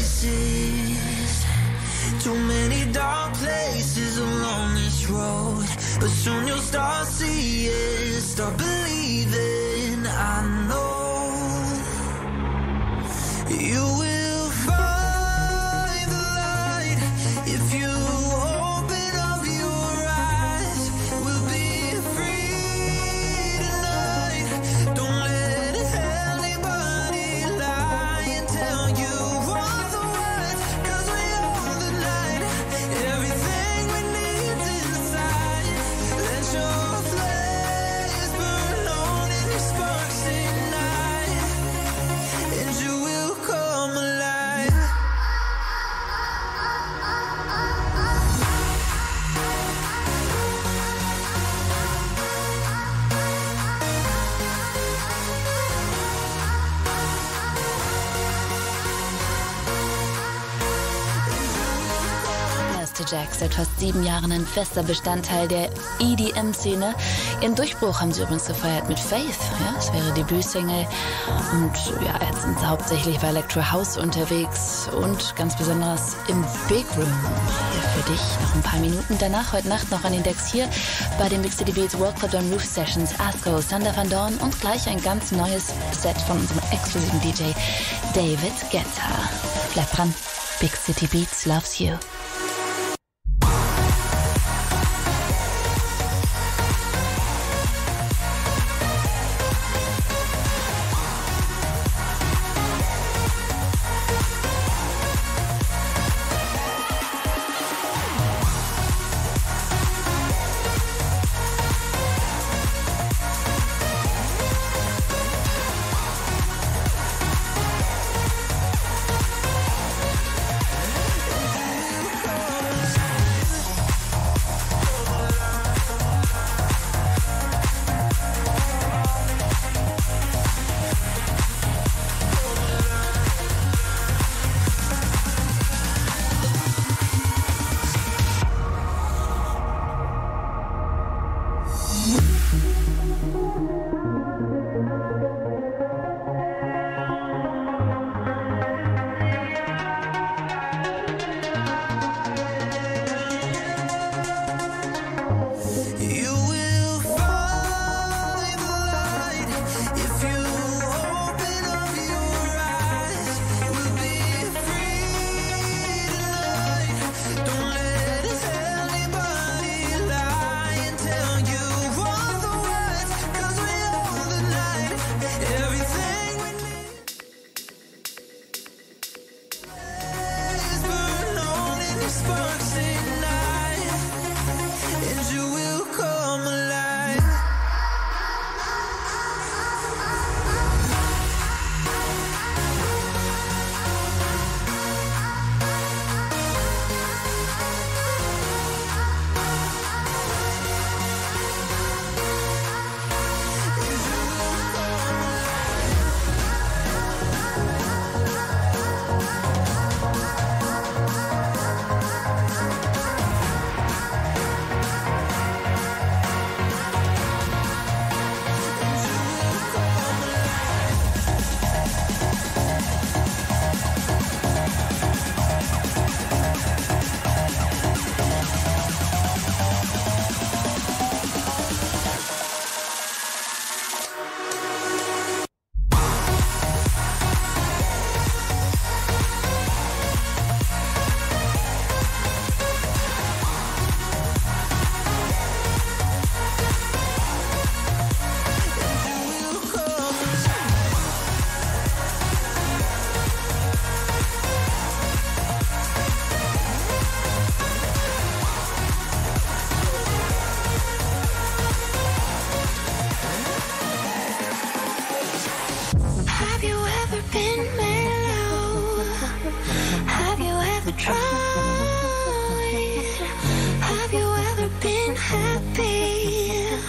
spaces, too many dark places along this road. But soon you'll start seeing, start believing. I know you will find the light if you open up your eyes. We'll be free tonight. Don't let anybody lie and tell you otherwise, 'cause we own the night. Everything we need inside. Let your flames burn on and sparks ignite, and you will come alive. Blasterjaxx seit fast sieben Jahren ein fester Bestandteil der E D M-Szene. Ihren Durchbruch haben sie übrigens gefeiert mit Faith. Ja, das wäre Debütsingle. Und ja, jetzt sind sie hauptsächlich bei Electro House unterwegs und ganz besonders im Big Room. Hier für dich noch ein paar Minuten danach, heute Nacht noch an den Decks hier bei den Big City Beats World Club on Roof Sessions, Asko, Sander van Dorn und gleich ein ganz neues Set von unserem exklusiven D J David Guetta. Bleib dran, Big City Beats loves you.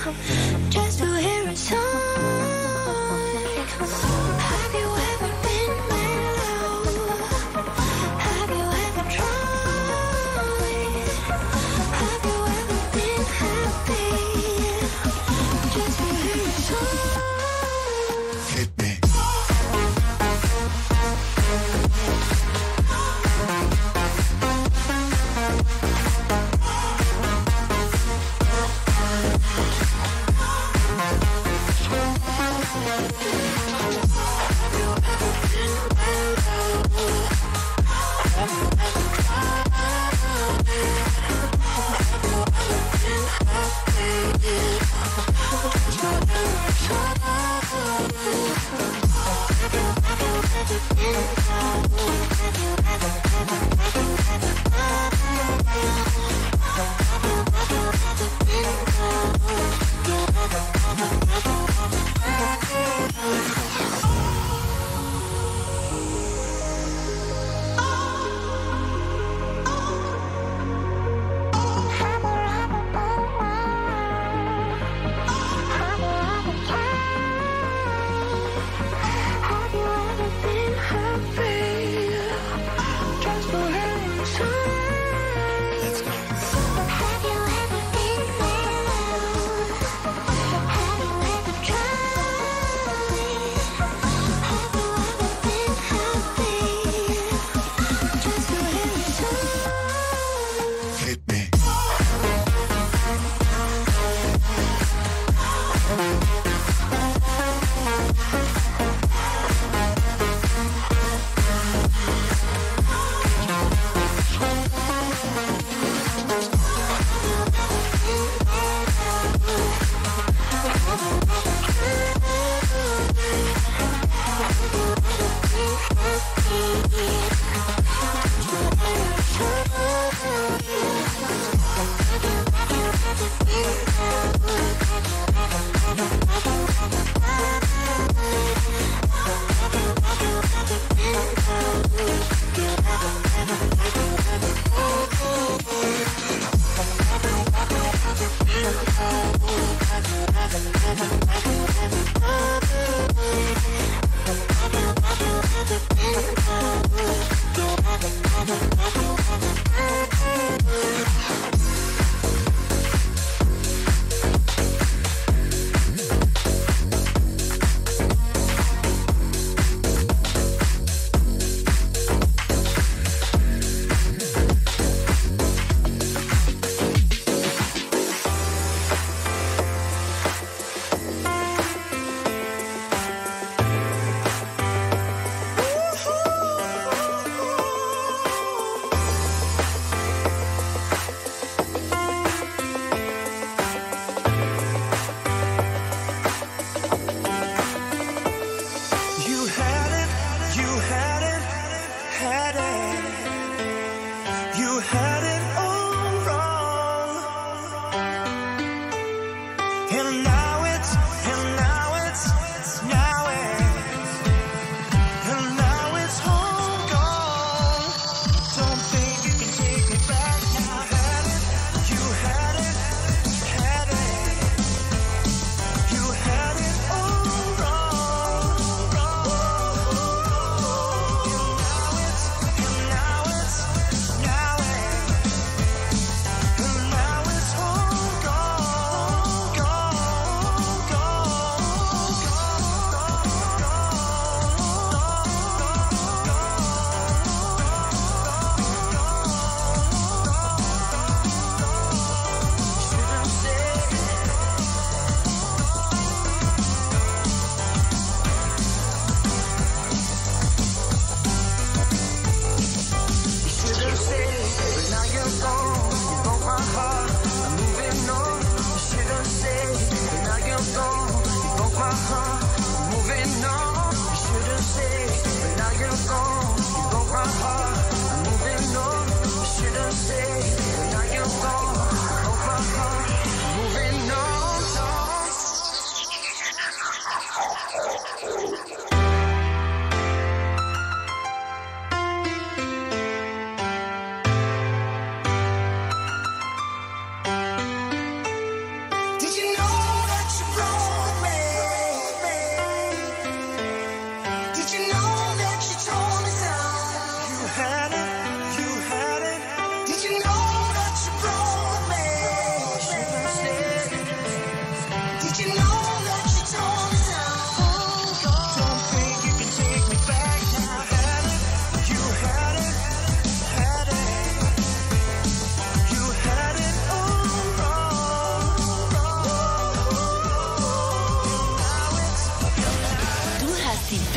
just to hear a song. Have you ever been mellow? Have you ever tried? Have you ever been happy just to hear a song? Hit me. Have you ever been happy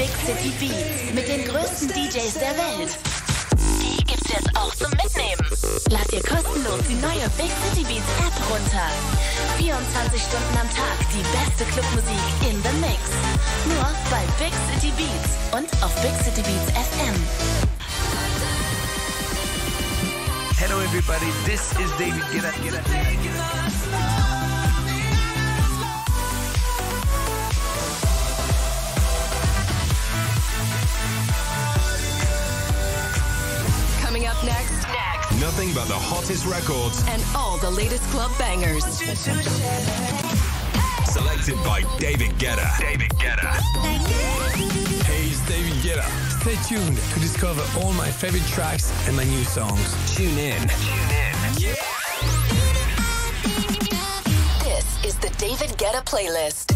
Big City Beats mit den größten D Js der Welt. Die gibt's jetzt auch zum Mitnehmen. Lad dir kostenlos die neue Big City Beats App runter. vierundzwanzig Stunden am Tag die beste Clubmusik in the Mix. Nur bei Big City Beats und auf Big City Beats F M. Hello everybody, this is David Guetta. Guetta, Guetta. Coming up next, next, nothing but the hottest records and all the latest club bangers. Selected by David Guetta. David Guetta. Hey, it's David Guetta. Stay tuned to discover all my favorite tracks and my new songs. Tune in. Tune in. Yeah. This is the David Guetta playlist.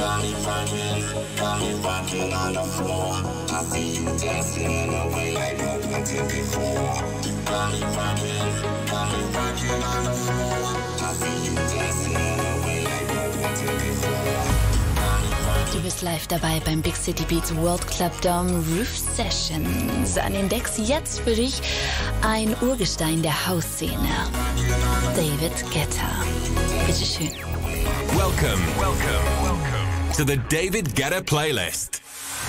Got me rocking, got me rocking on the floor. I see you dancing in a way I never did before. Got me rocking, got me rocking on the floor. I see you dancing in a way I never did before. Du bist live dabei beim Big City Beats World Club Dome Roof Sessions. An den Decks jetzt für dich ein Urgestein der Hausszene, David Guetta. Bitteschön. Welcome, welcome, welcome to the David Guetta playlist.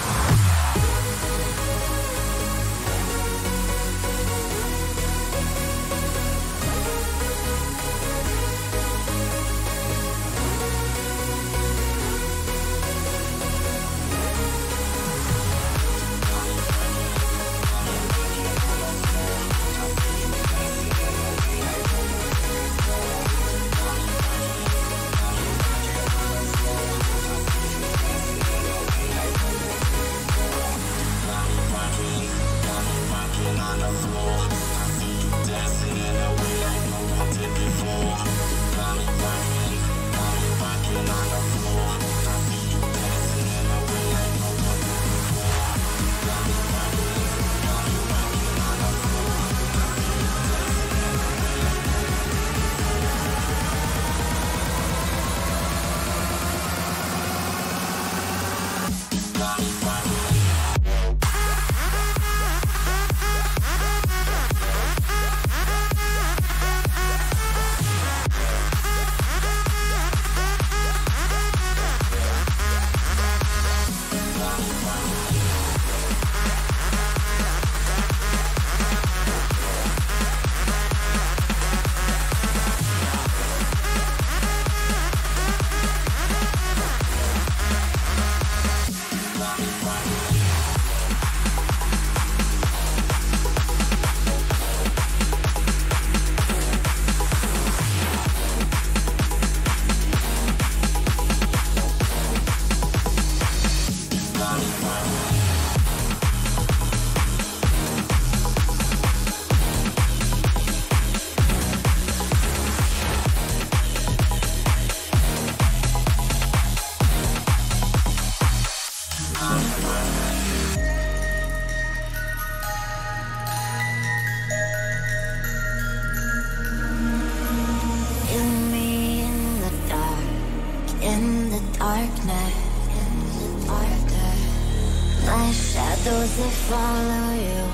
They follow you.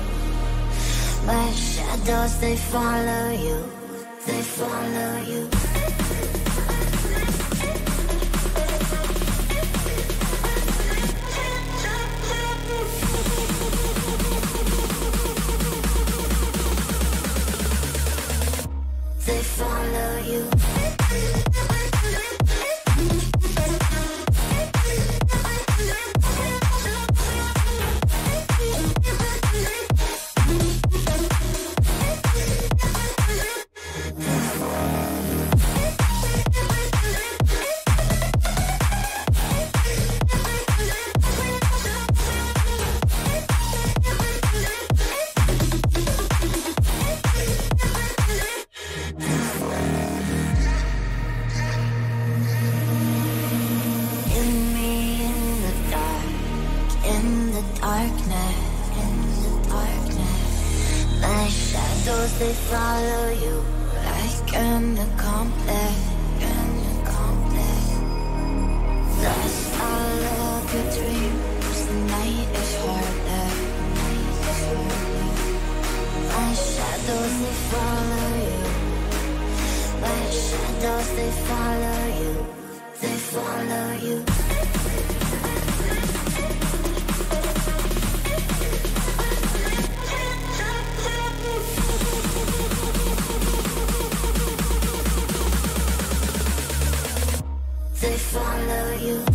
My shadows, they follow you. They follow you. They follow you. They follow you like an accomplice, an accomplice. Lost all of your dreams, the night is harder. My shadows, they follow you. My shadows, they follow you. They follow you. They follow you.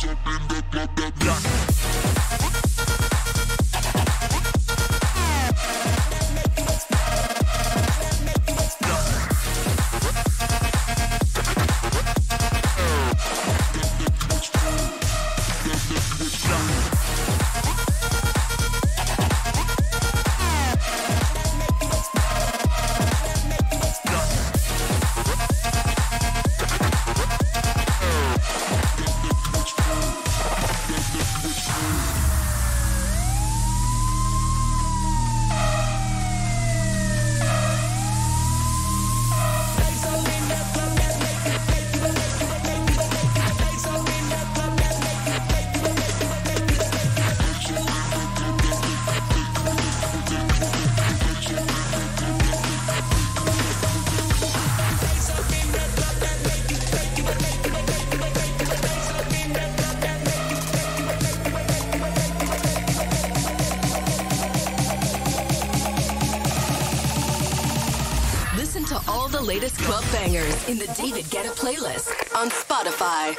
Latest club bangers in the David Guetta playlist on Spotify.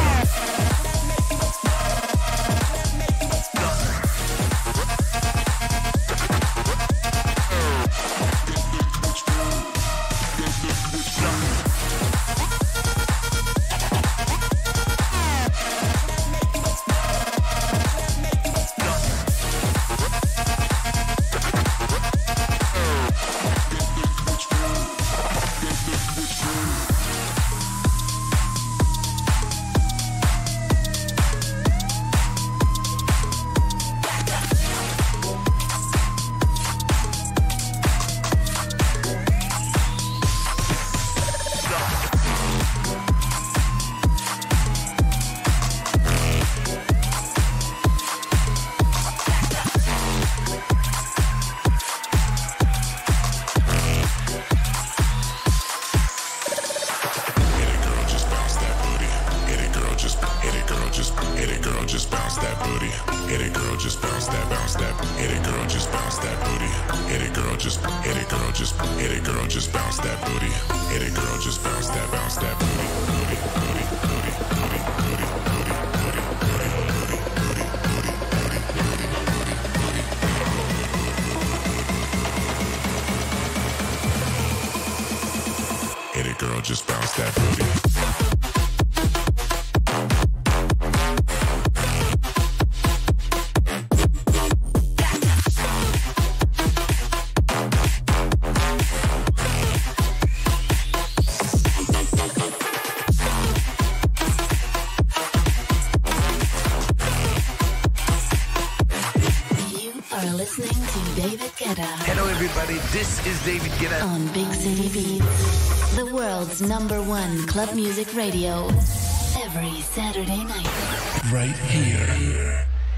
Just bounce that booty. Hello everybody, this is David Guetta on Big City Beats, the world's number one club music radio, every Saturday night. Right here.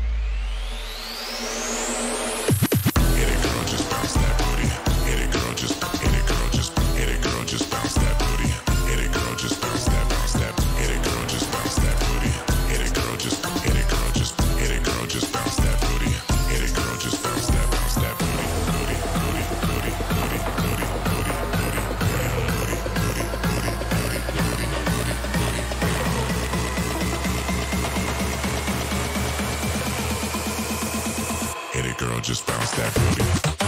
Just bounce that booty.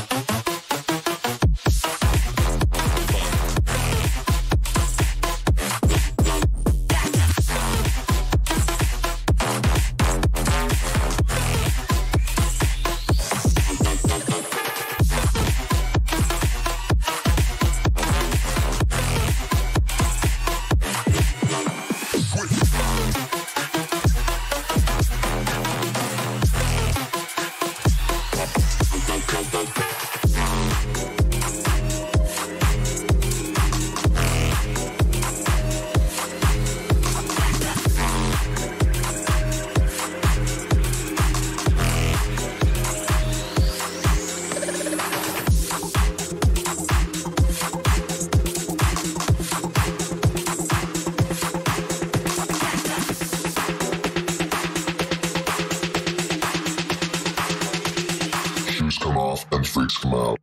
And freaks come out.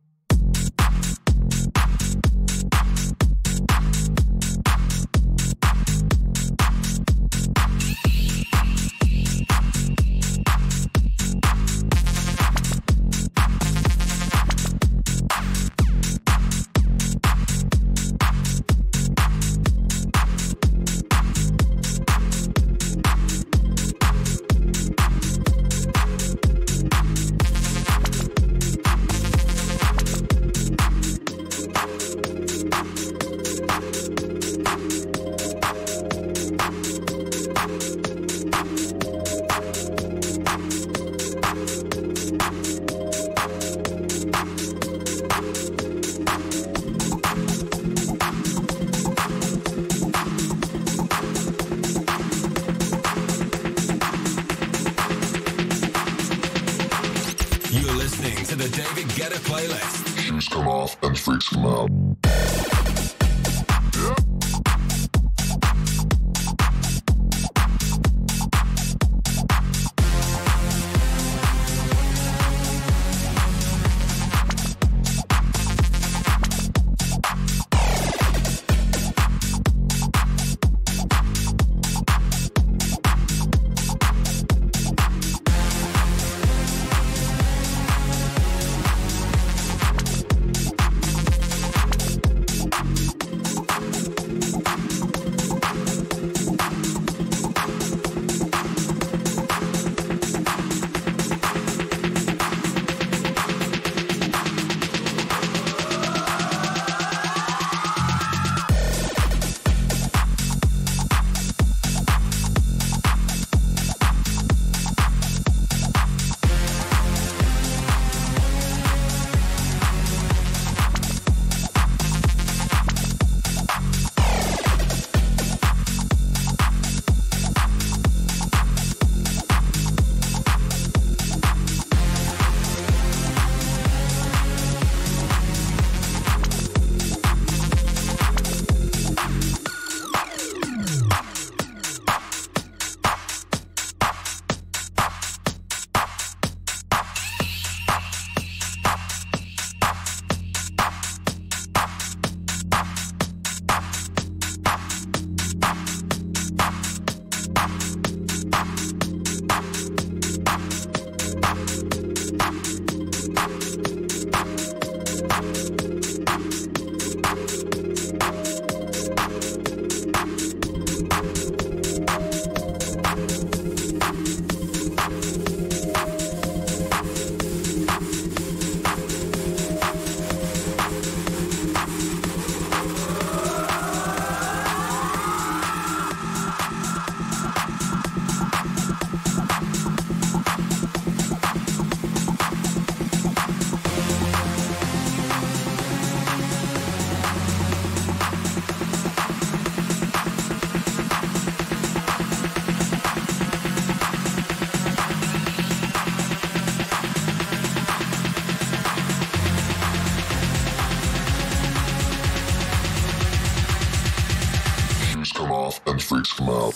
the David Guetta playlist. Shoes come off and freaks come out. And freaks come out.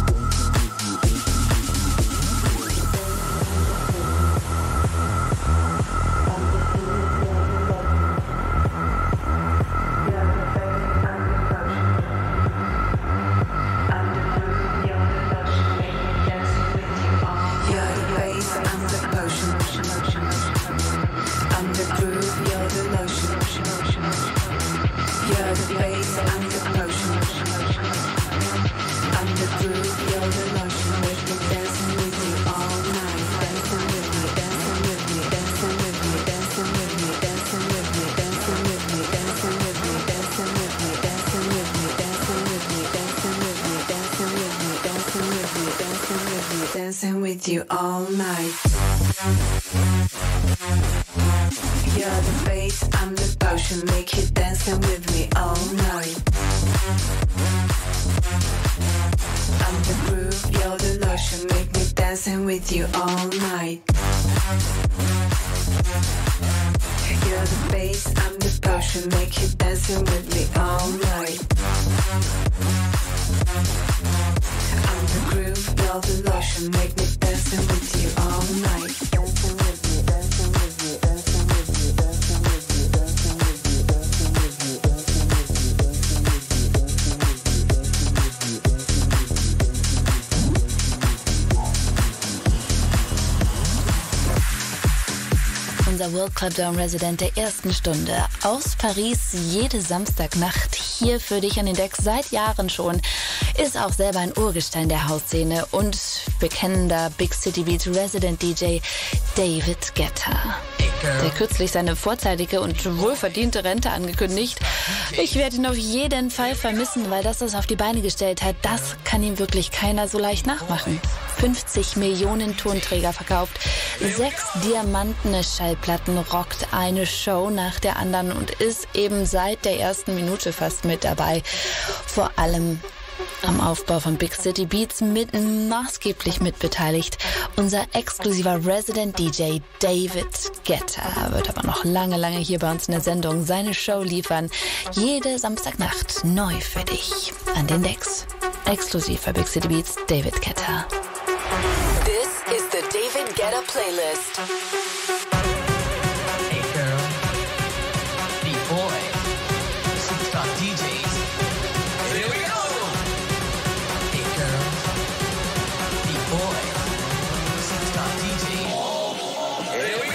Dancing with you all night. You're the bass, I'm the potion. Make you dancing with me all night. I'm the groove, you're the lotion. Make me dancing with you all night. You're the bass, I'm the potion. Make you dancing with me all night. I'm the groove, you're the lotion. Make me dancing with you all night. Dancing with me, dancing with me, dancing with me, dancing with me, dancing with me, dancing with me, dancing with me, dancing with me, dancing with me. Unser World Club Dome Resident der ersten Stunde aus Paris, jede Samstagnacht hier für dich an den Decks seit Jahren schon, ist auch selber ein Urgestein der Hausszene und bekennender Big City Beats Resident D J David Guetta. Der kürzlich seine vorzeitige und wohlverdiente Rente angekündigt. Ich werde ihn auf jeden Fall vermissen, weil das, was er auf die Beine gestellt hat, das kann ihm wirklich keiner so leicht nachmachen. fünfzig Millionen Tonträger verkauft, sechs diamantene Schallplatten, rockt eine Show nach der anderen und ist eben seit der ersten Minute fast mit dabei. Vor allem am Aufbau von Big City Beats mit maßgeblich mitbeteiligt. Unser exklusiver Resident D J David Guetta wird aber noch lange, lange hier bei uns in der Sendung seine Show liefern. Jede Samstagnacht neu für dich an den Decks. Exklusiv bei Big City Beats, David Guetta. This is the David Guetta playlist. Hey girl, B-boy, superstar D Js. Here we go. Hey girl, B-boy, superstar D Js. Here we go.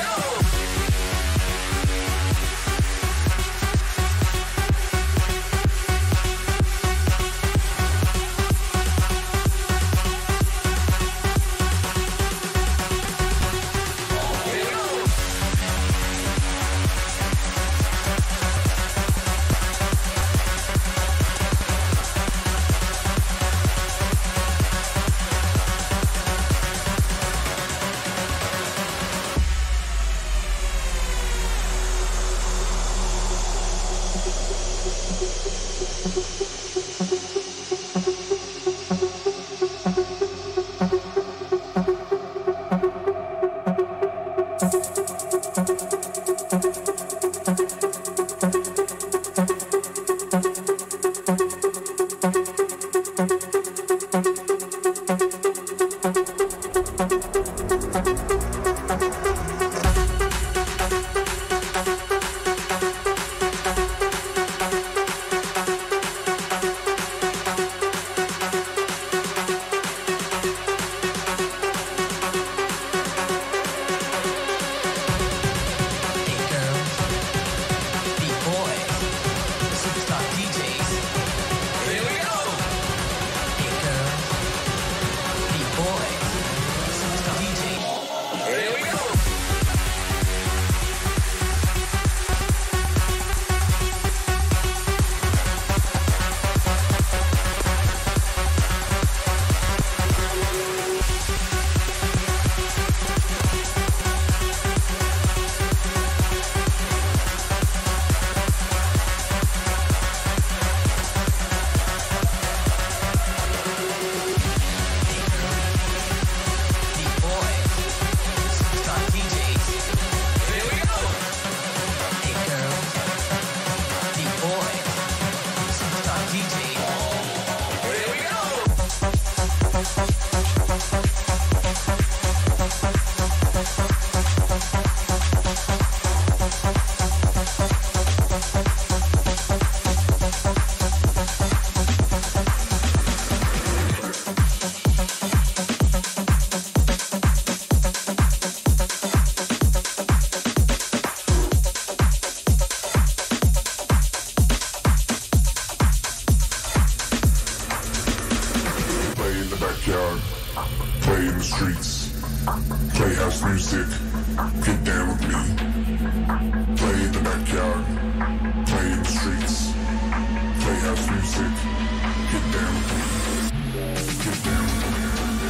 Play in the streets. Play house music. Get down with me. Play in the backyard. Play in the streets. Play house music. Get down with me. Get down with me.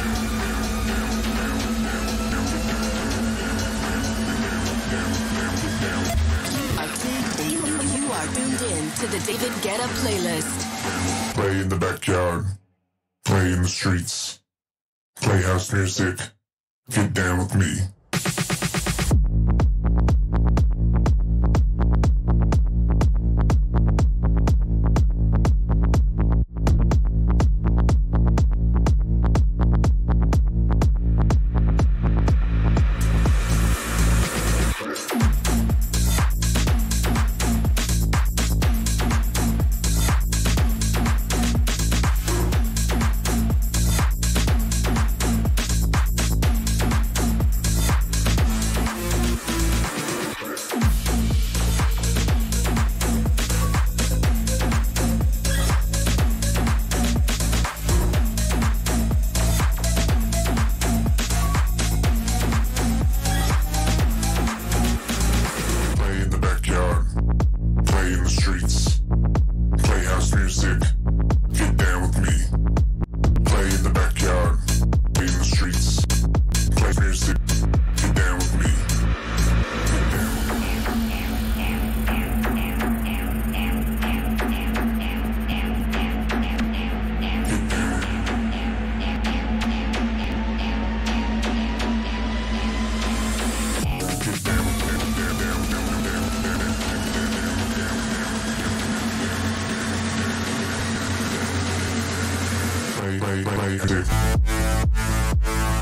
You, you are tuned in to the David Guetta playlist. Play in the backyard. Play in the streets. Play house music. Get down with me. Play, play, play, play.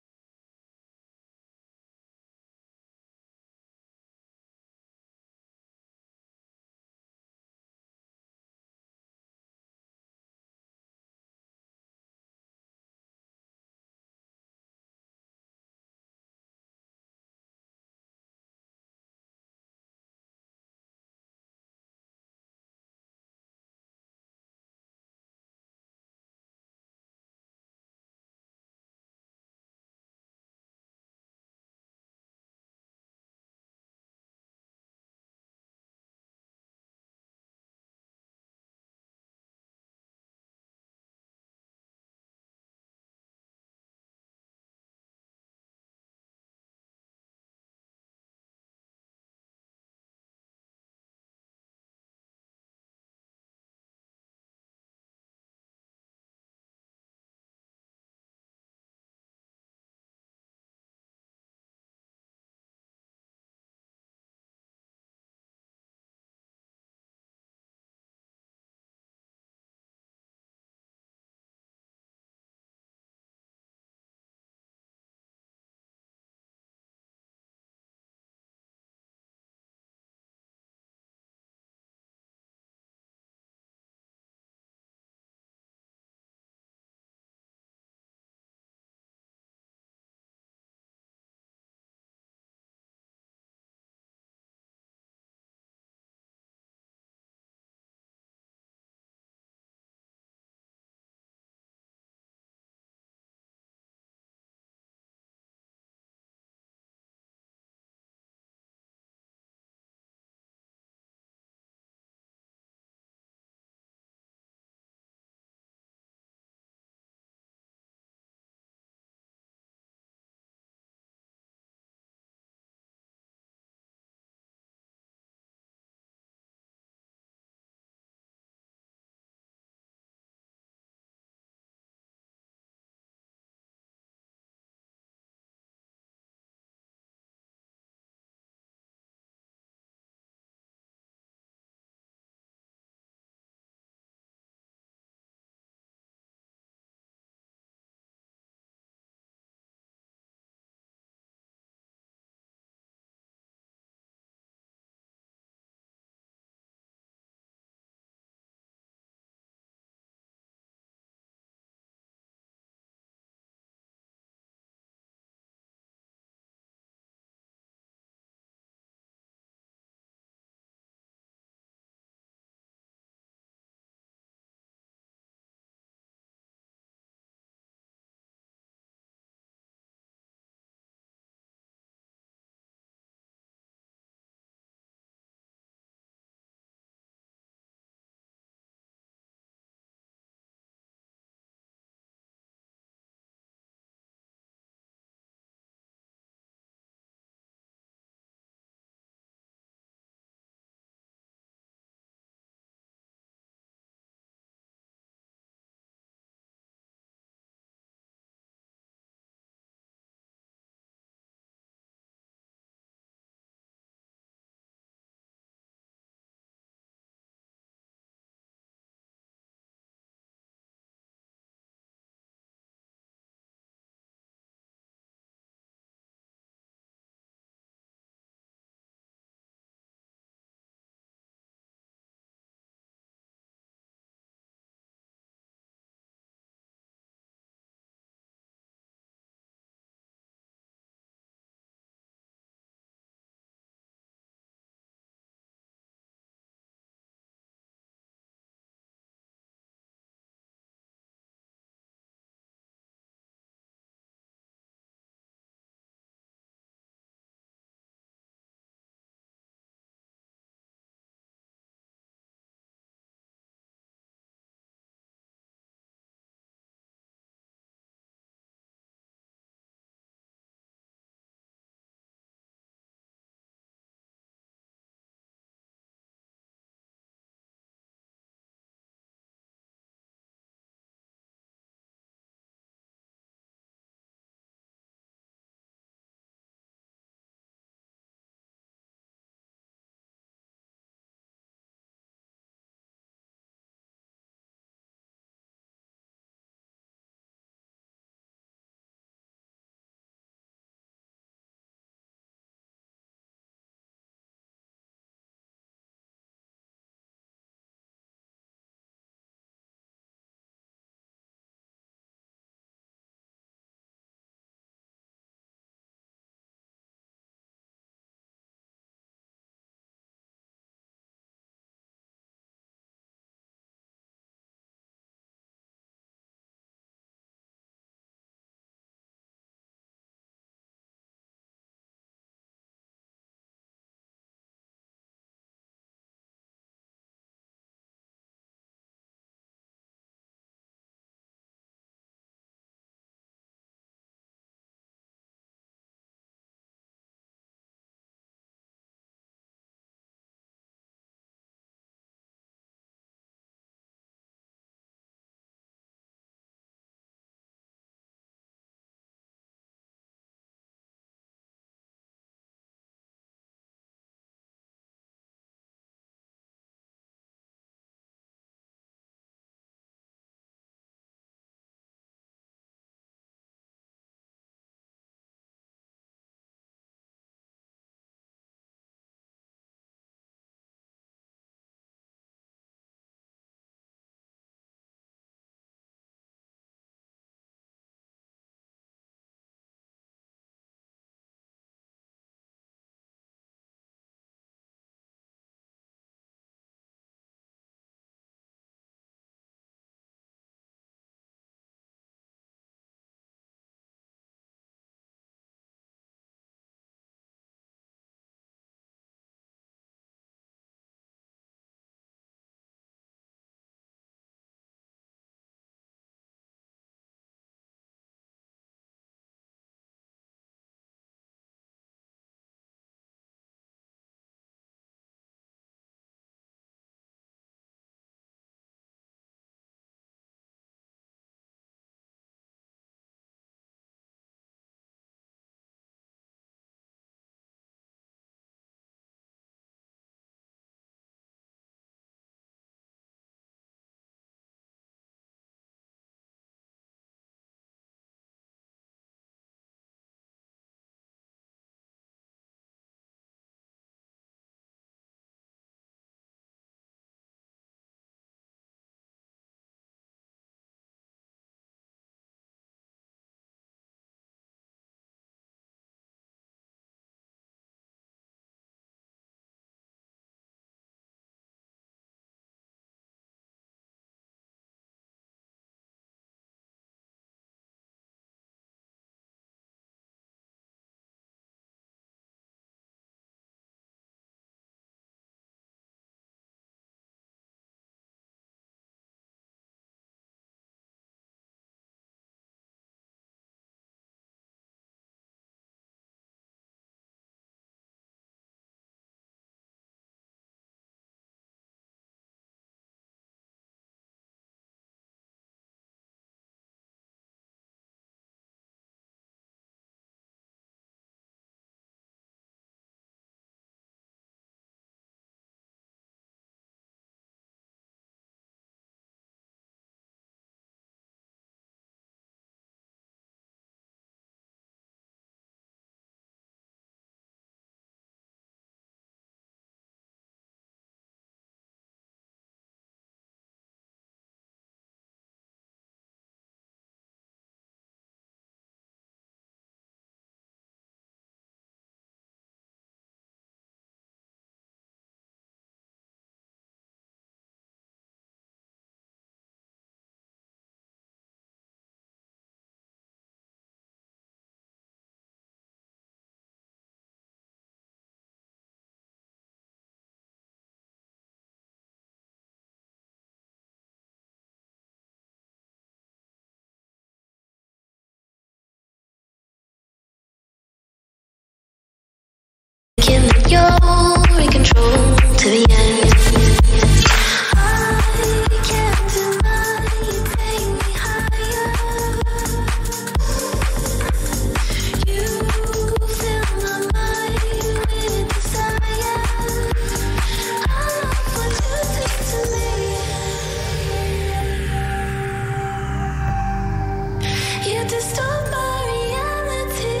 distort my reality.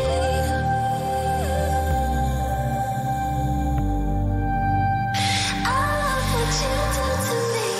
I love what you do to me.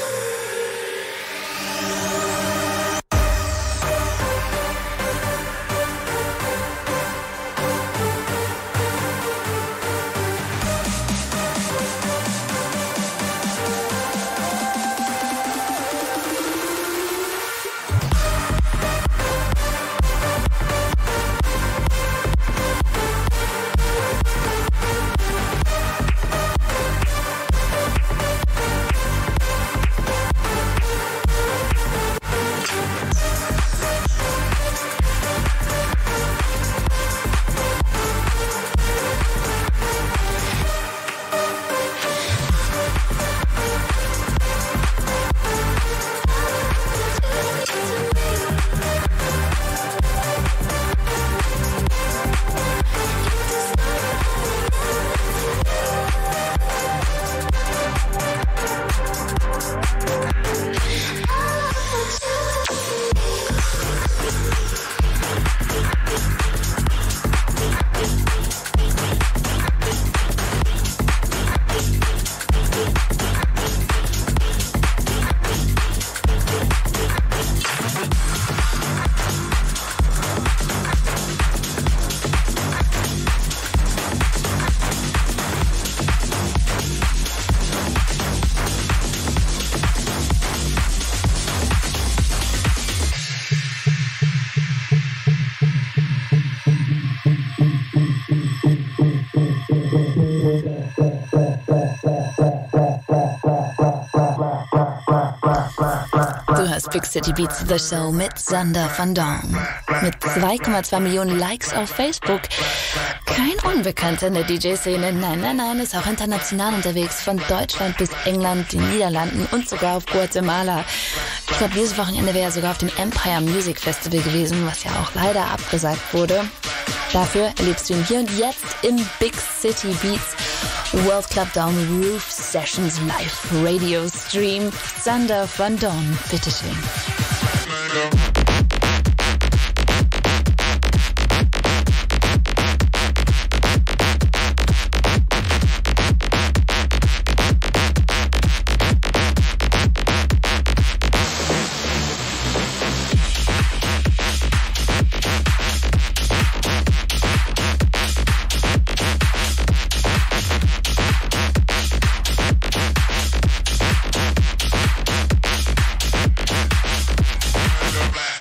Big City Beats The Show mit Sander van Doorn. Mit zwei Komma zwei Millionen Likes auf Facebook. Kein Unbekannter in der D J-Szene. Nein, nein, nein, ist auch international unterwegs. Von Deutschland bis England, den Niederlanden und sogar auf Guatemala. Ich glaube, dieses Wochenende wäre er sogar auf dem Empire Music Festival gewesen, was ja auch leider abgesagt wurde. Dafür erlebst du ihn hier und jetzt im Big City Beats World Club Down Roof Sessions Live Radio Stream. Sander van Doorn, bitteschön. Back.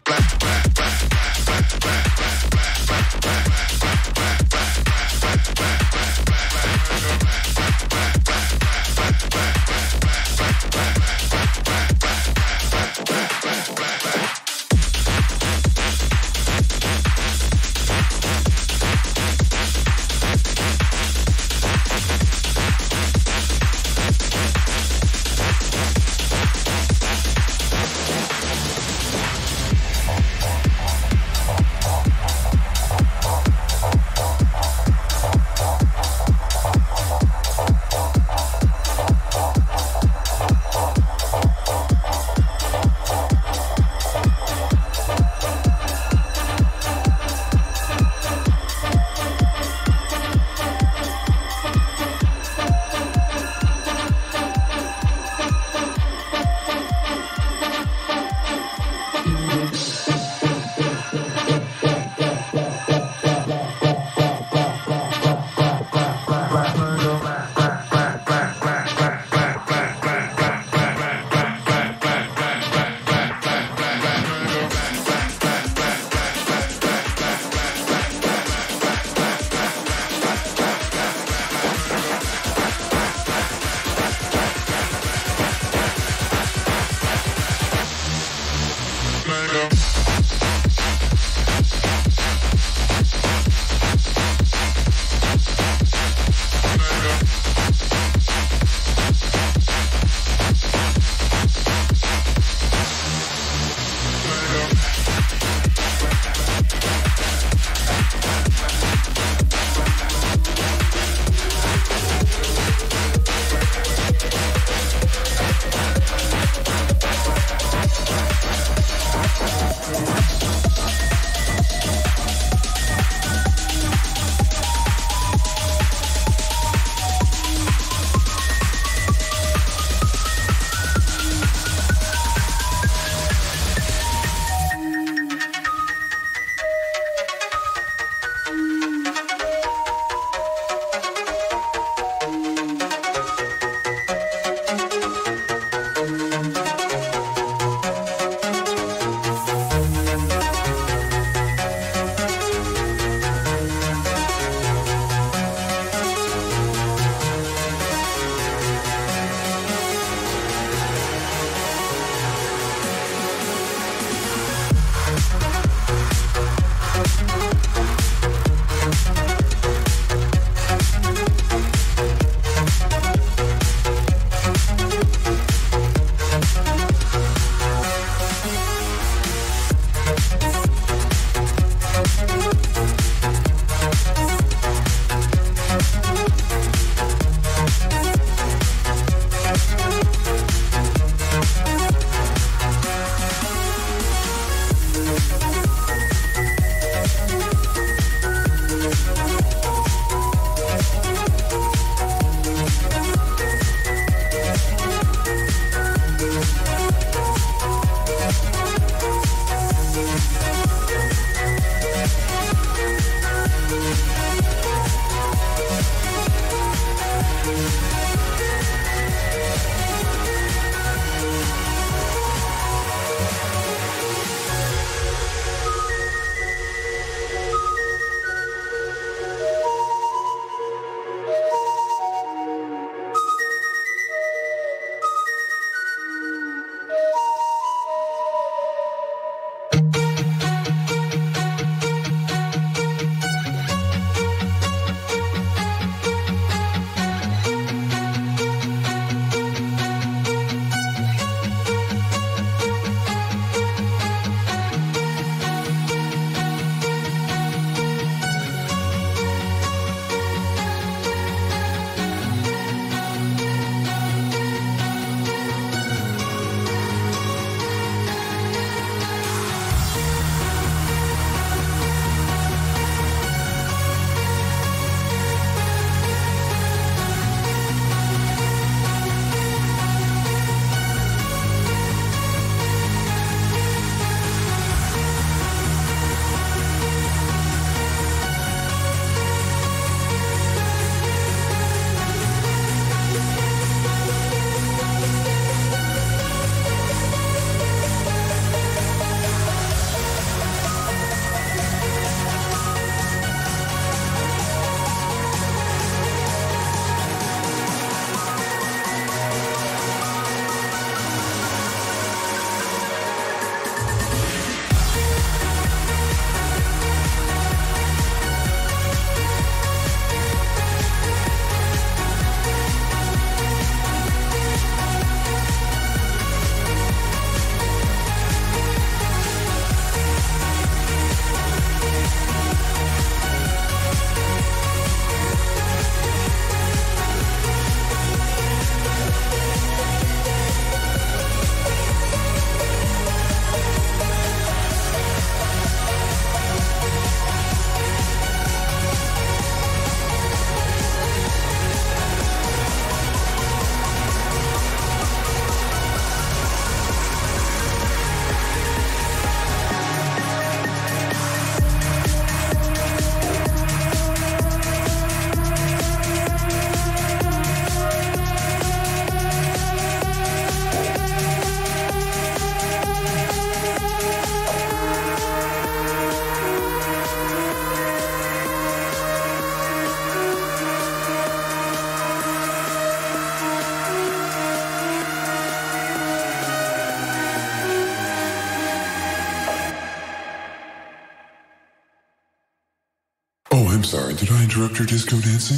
I'm sorry. Did I interrupt your disco dancing?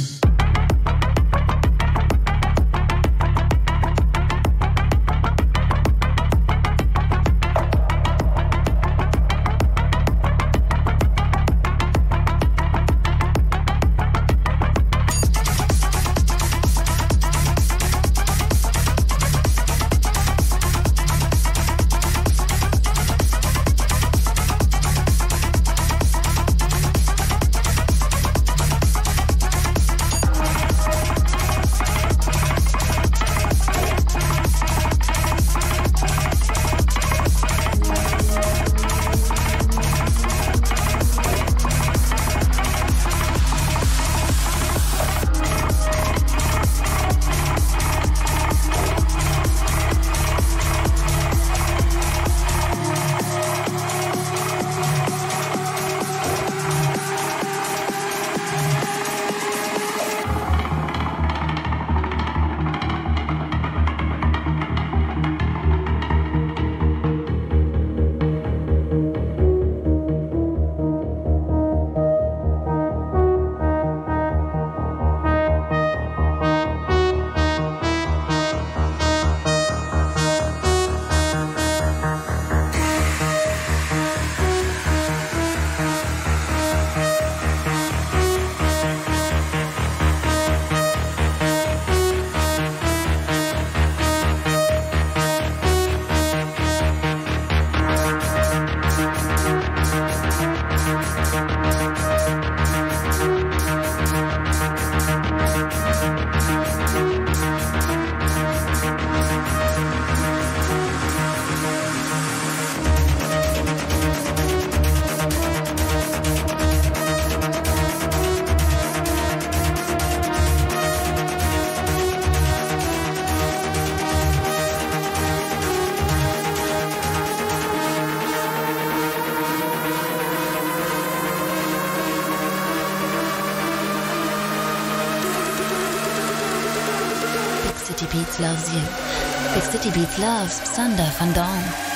Big City Beats loves you. Big City Beats loves Sander van Dorn.